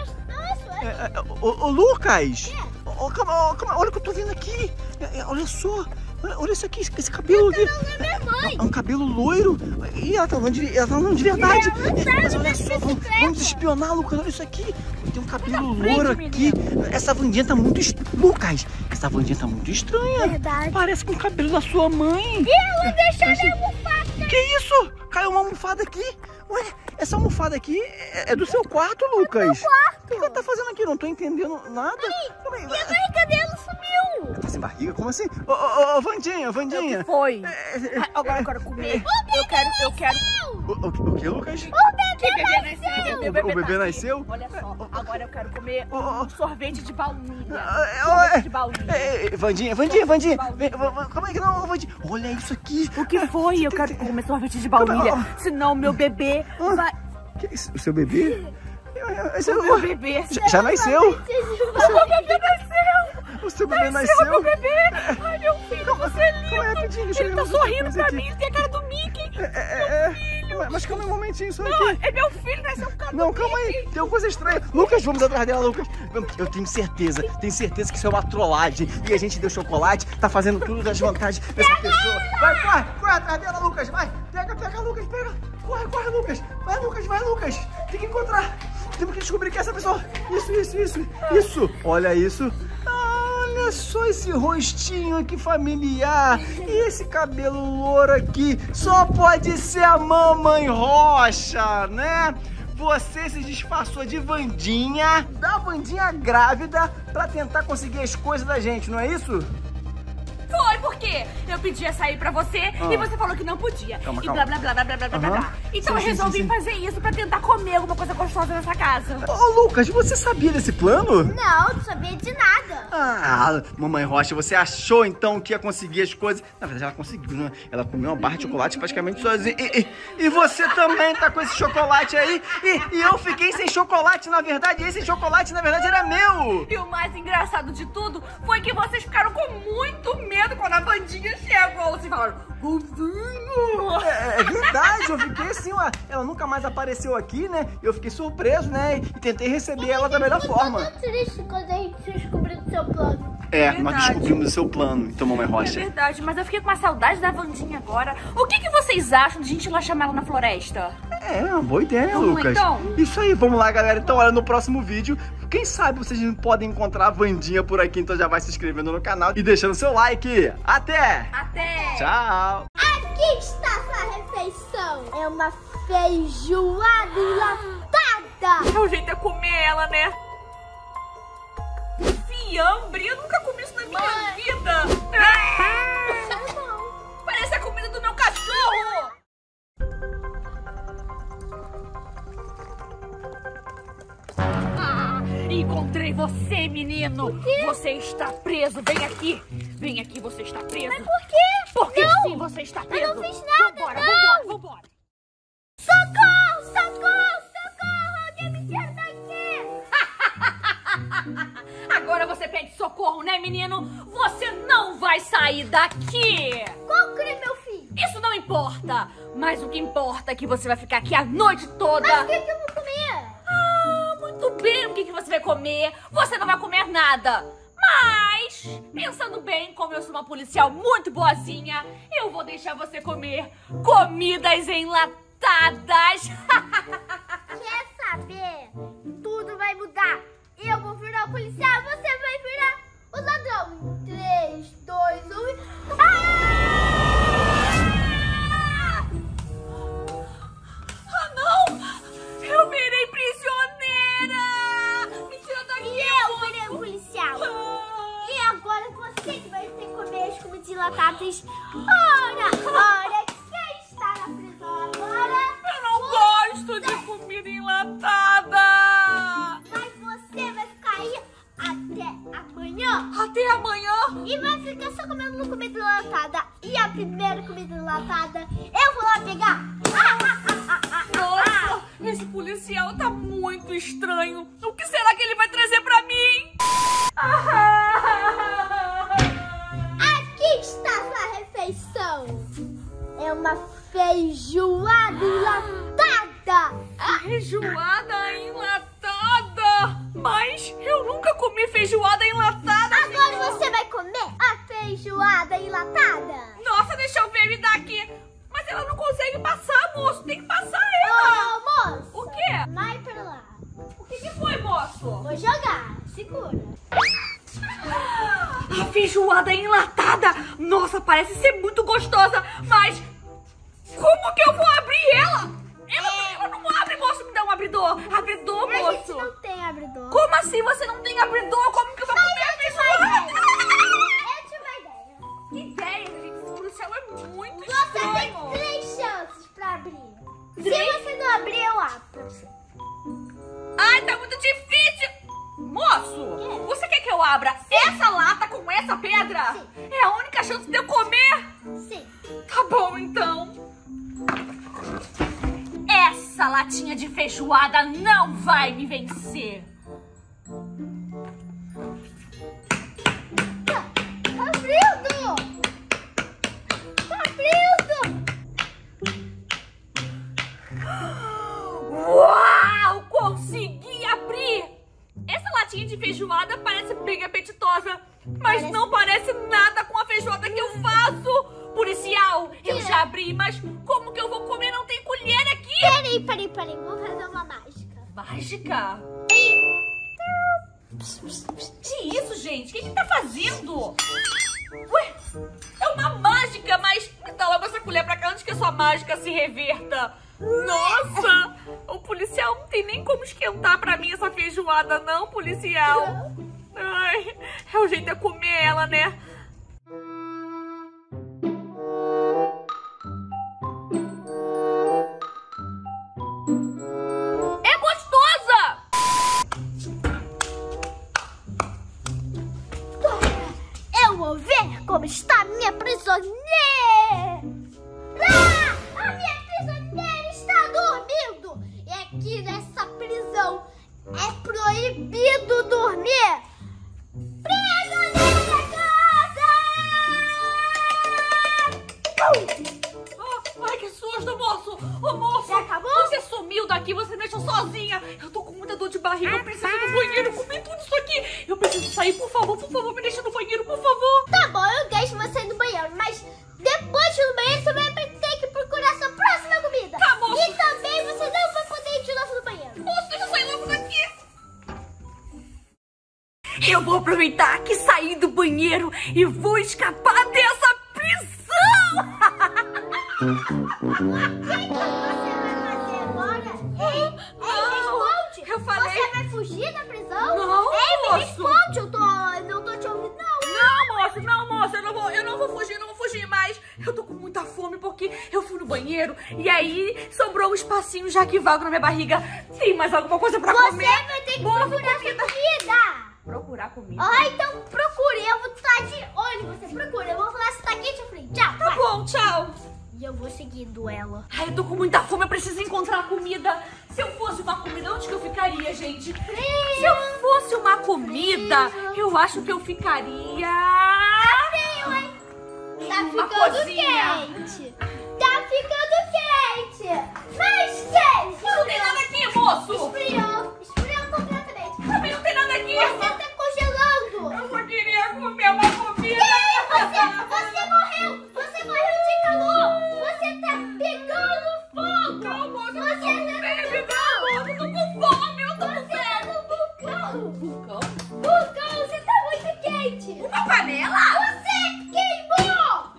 É, é, ô, ô, Lucas! Ô, calma, ô, calma, olha o que eu tô vendo aqui. É, é, olha só. Olha, olha isso aqui, esse cabelo aqui. É um cabelo loiro. Ih, ela tá andando de, ela tá andando de verdade. É, mas olha só, vamos, vamos espionar, Lucas. Olha isso aqui. Tem um cabelo loiro aqui. Essa Vandinha tá muito estranha. Lucas, essa Vandinha tá muito estranha. Verdade. Parece com o cabelo da sua mãe. E ela deixou a minha almofada. Que isso? Caiu uma almofada aqui. Ué, essa almofada aqui é, é do seu quarto, Lucas. É do meu quarto. O que ela tá fazendo aqui? Eu não tô entendendo nada. Calma aí, E a barriga dela sumiu. tá sem barriga? Como assim? Ô, ô, ô, Vandinha, Vandinha. O que foi? É, é, Ai, agora eu quero comer. Eu quero, eu quero. O, o, o que, Lucas? O bebê Que bebê nasceu? O- o bebê tá nasceu? aqui. Olha só, agora eu quero comer Ô, ô, um sorvete de baunilha. Ah, é, Sorvete de baunilha. é, é, Vandinha, Vandinha, Vandinha. Vem, va- va- Calma aí que não, Vandinha. Olha isso aqui. O que foi? Eu quero comer sorvete de baunilha. Senão meu bebê vai... Que isso? O seu bebê? Esse é O meu bebê. Já, já nasceu? O meu bebê nasceu. O seu bebê Nasceu nasceu? meu bebê. Ai, meu filho, você é lindo. Calma aí, rapidinho, deixa Ele eu tá ver outra sorrindo coisa pra aqui. mim. Ele tem a cara do Mickey. É, é, é. Mas calma aí um momentinho, só Não, aqui. é meu filho, nasceu um cara Não, do calma Mickey. aí, tem uma coisa estranha. Lucas, vamos atrás dela, Lucas. Eu tenho certeza, tenho certeza que isso é uma trollagem. E a gente deu chocolate, tá fazendo tudo das vantagens dessa pessoa. Vai, corre, corre atrás dela, Lucas, vai. Pega, pega, Lucas, pega. Corre, corre, Lucas. Vai, Lucas, vai, Lucas. Tem que encontrar. Temos que descobrir quem é essa pessoa. Isso, isso, isso, isso. Olha isso. Olha só esse rostinho aqui familiar. E esse cabelo louro aqui. Só pode ser a Mamãe Rocha, né? Você se disfarçou de Vandinha, da Vandinha grávida, pra tentar conseguir as coisas da gente, não é isso? Foi porque eu pedi açaí pra você Ah. e você falou que não podia. Calma, e calma. blá, blá, blá, blá, blá, blá, blá, Aham. blá. Então Sim, eu sim, resolvi sim, sim. fazer isso pra tentar comer alguma coisa gostosa nessa casa. Ô, Lucas, você sabia desse plano? Não, não sabia de nada. Ah, Mamãe Rocha, você achou então que ia conseguir as coisas? Na verdade, ela conseguiu, né? Ela comeu uma barra de chocolate praticamente sozinha. E, e, e você também tá com esse chocolate aí? E, e eu fiquei sem chocolate, na verdade. Esse chocolate, na verdade, era meu. E o mais engraçado de tudo foi que vocês ficaram com muito medo quando a Vandinha chegou. Vocês falaram, Vandinha. É, é verdade, eu fiquei assim, ó. Ela nunca mais apareceu aqui, né? Eu fiquei surpreso, né? E tentei receber ela da melhor forma. Eu tô triste quando a gente descobriu o seu plano. É, Verdade. nós descobrimos o seu plano, então, Mamãe Rocha. É verdade, mas eu fiquei com uma saudade da Vandinha agora. O que, que vocês acham de a gente ir lá chamar ela na floresta? É, uma boa ideia, Vamos, Lucas. então? Isso aí, vamos lá, galera. Então, olha, no próximo vídeo, quem sabe vocês podem encontrar a Vandinha por aqui, então já vai se inscrevendo no canal e deixando seu like. Até! Até! Tchau! Aqui está sua refeição. É uma feijoada enlatada. É o jeito é comer ela, né? Fiambre? Eu nunca comi isso na minha Mãe. vida. Ah! Parece a comida do meu cachorro. Ah, encontrei você, menino. Você está preso. Vem aqui. Vem aqui, você está preso. Mas por quê? Porque Não. sim, você está preso. Eu não fiz nada, Vambora, não. vambora, vambora. Socorro, socorro, socorro. Alguém me tira daqui. Agora você pede socorro, né, menino? Você não vai sair daqui! Qual crime eu fiz? Isso não importa! Mas o que importa é que você vai ficar aqui a noite toda! Mas o que, que eu vou comer? Ah, muito bem, o que, que você vai comer? Você não vai comer nada! Mas, pensando bem, como eu sou uma policial muito boazinha, eu vou deixar você comer comidas enlatadas! Quer saber? Tudo vai mudar. Eu vou virar o policial, você vai virar o ladrão. três, dois, um e... Ah! Ah, não! Eu virei prisioneira! Me tira daqui! E eu virei o policial. E agora você que vai ter que comer as comidas enlatadas. Ora, ora, quem está na prisão agora? Eu não gosto de comida enlatada! Mas você vai ficar aí até amanhã. Até amanhã! E vai ficar só comendo comida enlatada. E a primeira comida enlatada, eu vou lá pegar. Ah, ah, ah, ah, ah, Nossa, esse policial tá muito estranho. O que será que ele vai trazer pra mim? Aqui está sua refeição. É uma feijoada enlatada. Feijoada enlatada? Mas eu nunca comi feijoada enlatada. Agora senhor. você vai comer a feijoada enlatada. Nossa, deixa eu ver, me dá aqui. Mas ela não consegue passar, moço. Tem que passar ela. Ô, moço. O quê? Vai pra lá. O que, que foi, moço? Vou jogar. Segura. A feijoada enlatada. Nossa, parece ser muito gostosa. Mas como que eu vou abrir ela? Ela, ela não abre, moço. Me dá um abridor. Abridor, A gente moço. não tem abridor. Como assim você não tem abridor? Como que eu vou comer a feijoada? Eu tive uma ideia. Que ideia, gente. Esse policial é muito Você tem estranho. três chances pra abrir. Três? Se você não abrir, eu abro pra você. Ai, tá muito difícil. Moço, quê? você quer que eu abra essa lata com essa pedra? Sim. É a única chance de eu comer? Sim. Tá bom, então. Essa latinha de feijoada não vai me vencer. Tá abrindo! Tá abrindo! Uau! Consegui abrir! Essa latinha de feijoada parece bem apetitosa, mas Parece- não parece nada com a feijoada que eu faço. Policial, eu Tira. já abri, mas como que eu vou comer? Não tem colher aqui. Peraí, peraí, peraí. Vou fazer uma mágica. Mágica? Que isso, gente? O que que tá fazendo? Ué, é uma mágica, mas me dá logo essa colher pra cá antes que a sua mágica se reverta. Nossa, o policial não tem nem como esquentar pra mim essa feijoada, não, policial. Ai, é o jeito de comer ela, né? É gostosa! Eu vou ver como está a minha prisioneira. Ah, a minha prisioneira está dormindo. E aqui nessa prisão é proibido dormir. Prisioneira, Ai, que susto, moço! Ô, moço! Já acabou? Você sumiu daqui, você me deixou sozinha. Eu tô com muita dor de barriga, eu preciso ir no banheiro, comer tudo isso aqui. Eu preciso sair, por favor, por favor, me deixa no banheiro, por favor. Tá bom, eu deixo você ir no banheiro, mas depois de ir no banheiro, você vai ter que procurar sua próxima comida. Tá bom. E também você não vai poder ir de novo no banheiro. Moço, deixa eu sair logo daqui. Eu vou aproveitar que saí do banheiro e vou escapar dessa prisão. O que você vai fazer agora? Ei, ei, responde. Eu falei... Você vai fugir da prisão? Não, Ei, me moço. responde, eu tô, não tô te ouvindo, não. Não, moço, não, moço, eu não vou, eu não vou fugir, eu não vou fugir mais. Eu tô com muita fome porque eu fui no banheiro e aí sobrou um espacinho já que vago na minha barriga. Tem mais alguma coisa pra Você comer? vai ter que Boa procurar comida. sua comida. Procurar comida? Ah, então procure. Eu vou estar de olho em você. Procura. Eu vou falar se tá aqui de frente. Tchau. Tá bom, tchau. E eu vou seguindo ela. Ai, eu tô com muita fome, eu preciso encontrar comida. Se eu fosse uma comida, onde que eu ficaria, gente? Se eu fosse uma comida, eu acho que eu ficaria... Tá frio, hein? Tá Uma ficando cozinha. quente. Tá ficando quente. Mais quente. Não tem nada aqui, moço. Esfriou. Esfriou completamente. Também não tem nada aqui. Você tá congelando. Eu só queria comer uma comida. Você, você morreu. Você morreu de calor. Você tá pegando fogo. Calma, eu tô Você com tá febre, não. Eu tô com fome, eu tô com Você é no vulcão. vulcão. Vulcão, você tá muito quente. Uma panela? Você queimou.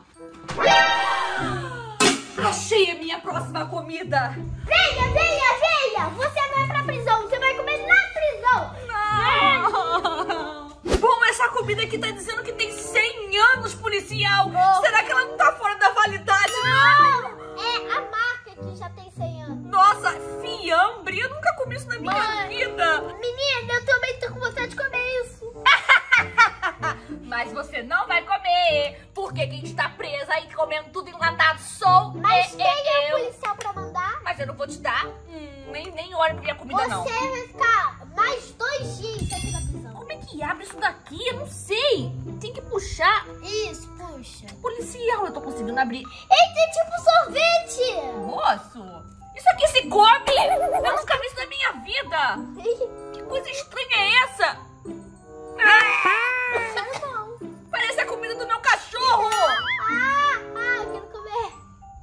Achei a minha próxima comida. Venha, venha, venha. Você vai pra prisão. Você vai comer na prisão. Não. Bom, essa comida aqui tá dizendo que tem cem anos, policial. Oh. Será que ela não tá fora da validade, não? É a marca que já tem cem anos. Nossa, fiambre. Eu nunca comi isso na minha Mãe. vida. Menina, eu também tô com vontade de comer isso. Mas você não vai comer, porque quem está presa e comendo tudo enlatado sou Mas é, tem é, a eu. policial pra mandar. Mas eu não vou te dar. Hum, nem, nem olha pra minha comida, Você não. vai ficar mais dois dias aqui na prisão. Como é que abre isso daqui? Eu não sei. Tem que puxar. Isso, puxa. Policial, eu tô conseguindo abrir. Eita, é tipo sorvete. Moço, isso aqui se come? Eu nunca vi isso na minha vida. Que coisa estranha é essa? Não. Parece a comida do meu cachorro. Ah, ah, eu quero comer.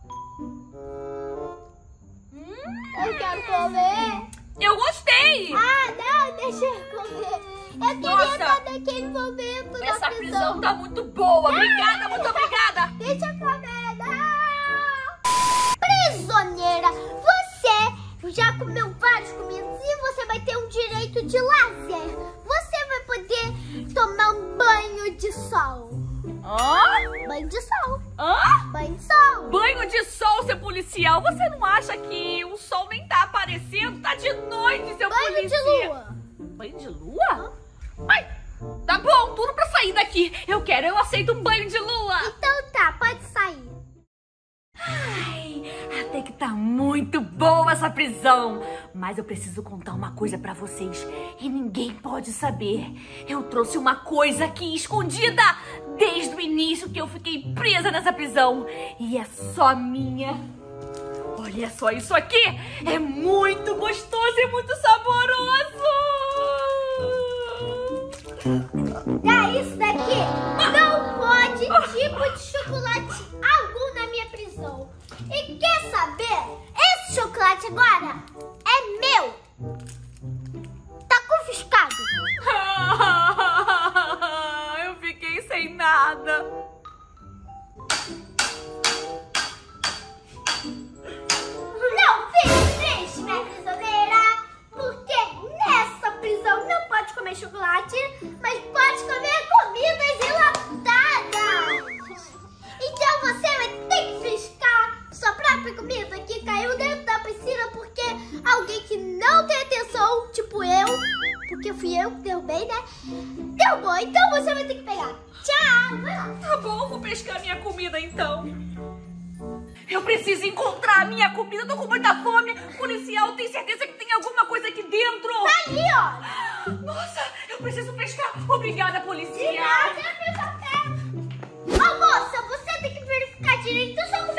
Hum, Eu quero comer. eu gostei. Ah, não, deixa eu comer. Eu queria Nossa. estar naquele momento na Essa prisão. prisão tá muito boa. Obrigada, muito obrigada. Deixa eu comer. Não. Prisioneira, você já comeu várias comidas e você vai ter um direito de lazer. Você vai poder tomar um banho de sol. Hã? Banho de sol. Hã? Banho de sol. Banho de sol, seu policial. Você não acha que o sol nem tá aparecendo? Tá de noite, seu Banho policial. de lua. Banho de lua? Ai, tá bom, tudo pra sair daqui. Eu quero, eu aceito um banho de lua. Então tá, pode sair. Ai, até que tá muito boa essa prisão. Mas eu preciso contar uma coisa pra vocês e ninguém pode saber. Eu trouxe uma coisa aqui escondida desde o início que eu fiquei presa nessa prisão. E é só minha. Olha só isso aqui. É muito gostoso e muito saboroso. É isso daqui. Não pode tipo de chocolate algum na minha prisão. E quer saber? Esse chocolate agora é meu. Tá confiscado. Eu fiquei sem nada. Não fique triste, minha prisioneira. Porque nessa prisão não pode comer chocolate, mas pode comer comidas enlatadas. Então você vai ter que fiscar sua própria comida que caiu dentro da piscina porque alguém que não tem atenção, tipo eu, porque fui eu que derrubei, né? Derrubou, então você vai ter que pegar. Tchau! Vai lá. Tá bom, vou pescar minha comida então. Eu preciso encontrar a minha comida, eu tô com muita fome. Policial, tem certeza que tem alguma coisa aqui dentro? Tá ali, ó. Nossa, eu preciso pescar. Obrigada, policial. Ô, moça, você tem que verificar direito a sua comida.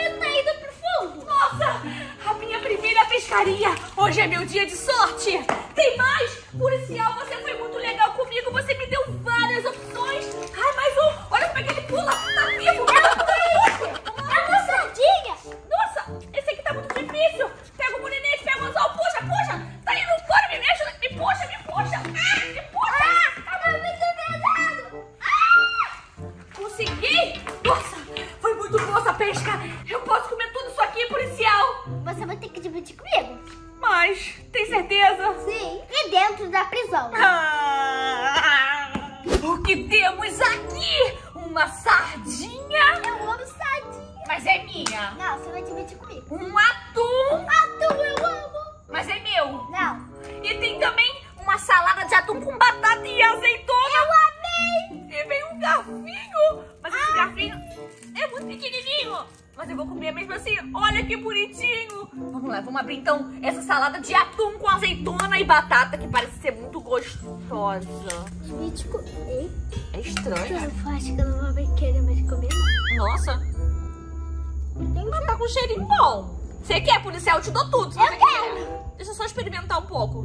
pescaria. Hoje é meu dia de sorte. Tem mais? Policial, você foi muito legal comigo. Você me deu várias opções. Ai, mais um. Olha como é que ele pula. Tá vivo. É uma sardinha. Nossa, esse aqui tá muito difícil. Pega o molinete, pega o anzol. Puxa, puxa. Tá indo fora, me mexe. Me puxa, me puxa. Ah, me puxa. Ah, tá muito pesado. Ah! Consegui. Nossa, foi muito boa essa pesca. Eu posso comer tudo isso aqui, policial. Você vai ter que dividir comigo. Mas, tem certeza? Sim. E dentro da prisão. Ah, o que temos aqui? Uma sardinha. Eu amo sardinha. Mas é minha. Não, você vai dividir comigo. Um atum. Atum eu amo. Mas é meu. Não. E tem também uma salada de atum com batata e azeitona. Eu amei. E vem um garfinho. Mas esse garfinho é muito pequenininho. Mas eu vou comer mesmo assim. Olha que bonitinho. Vamos lá, vamos abrir então essa salada de atum com azeitona e batata, que parece ser muito gostosa. Divide comigo. É estranho. Eu acho que eu não vou querer mais comer, não. Nossa. Mas tá com cheirinho bom. Você quer, policial? Eu te dou tudo. Se Eu você quero. Quer. Deixa eu só experimentar um pouco.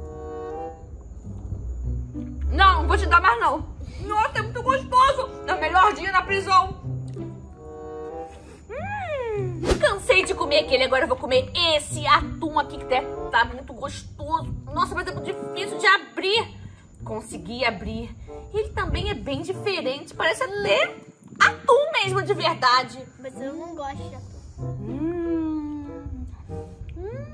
Não, não vou te dar mais não. Nossa, é muito gostoso. É o melhor dia na prisão. Hum, cansei de comer aquele, agora eu vou comer esse atum aqui que deve tá muito gostoso. Nossa, mas é muito difícil de abrir. Consegui abrir. Ele também é bem diferente, parece até atum mesmo de verdade. Mas eu não gosto de atum. Hum. Hum.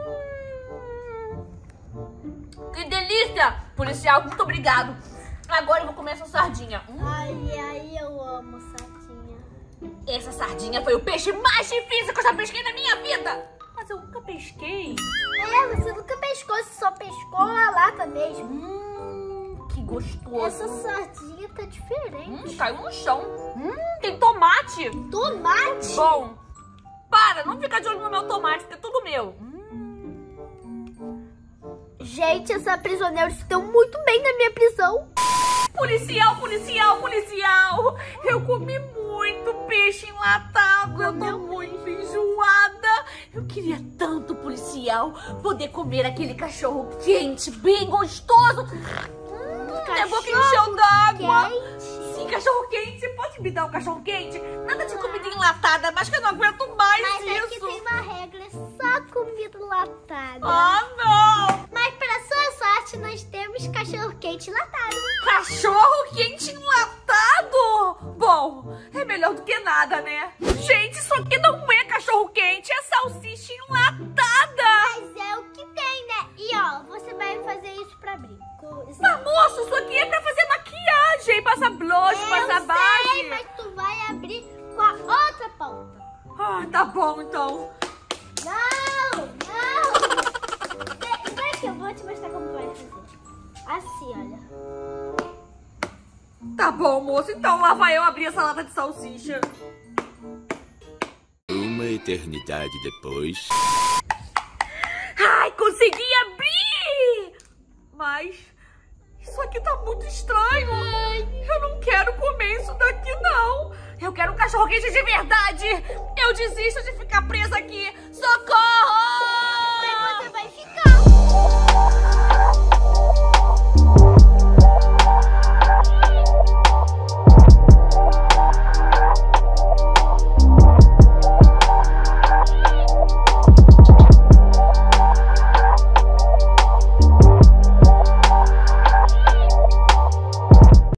Que delícia! Policial, muito obrigado. Agora eu vou comer essa sardinha. Hum. Ai, ai, eu amo sardinha. Essa sardinha foi o peixe mais difícil que eu já pesquei na minha vida. Mas eu nunca pesquei. É, você nunca pescou, você só pescou a lata mesmo. Hum, que gostoso. Essa sardinha tá diferente. Hum, caiu no chão. Hum, tem tomate. Tomate? Bom, para, não fica de olho no meu tomate, porque é tudo meu. Hum. Gente, essa prisioneiros estão muito bem na minha prisão. Policial, policial, policial. Eu comi muito peixe enlatado. Eu tô muito enjoada. Eu queria tanto, policial, poder comer aquele cachorro quente, bem gostoso. Hum, minha boca encheu d'água. Sim, cachorro quente. Pode me dar um cachorro quente? Nada de comida enlatada, mas que eu não aguento mais Mas isso. aqui tem uma regra, é só comida enlatada. Ah, não. Mas pra sua sorte, nós temos cachorro quente enlatado. Cachorro quente enlatado? Bom, é melhor do que nada, né? Gente, isso aqui não é cachorro quente, é salsicha enlatada. Mas é o que tem, né? E ó, você vai fazer isso pra abrir. Isso... Mas, moço, isso aqui é pra fazer maquiagem, passar blush, Eu passar sei, base. mas tu vai abrir com a outra ponta. Ah, tá bom, então. Não, não. Vem, vem aqui, eu vou te mostrar como vai fazer. Assim, olha. Tá bom, moço, então lá vai eu abrir essa lata de salsicha. Uma eternidade depois. Ai, consegui abrir! Mas isso aqui tá muito estranho. Eu não quero comer isso daqui, não. Eu quero um cachorro quente de verdade. Eu desisto de ficar presa aqui. Socorro!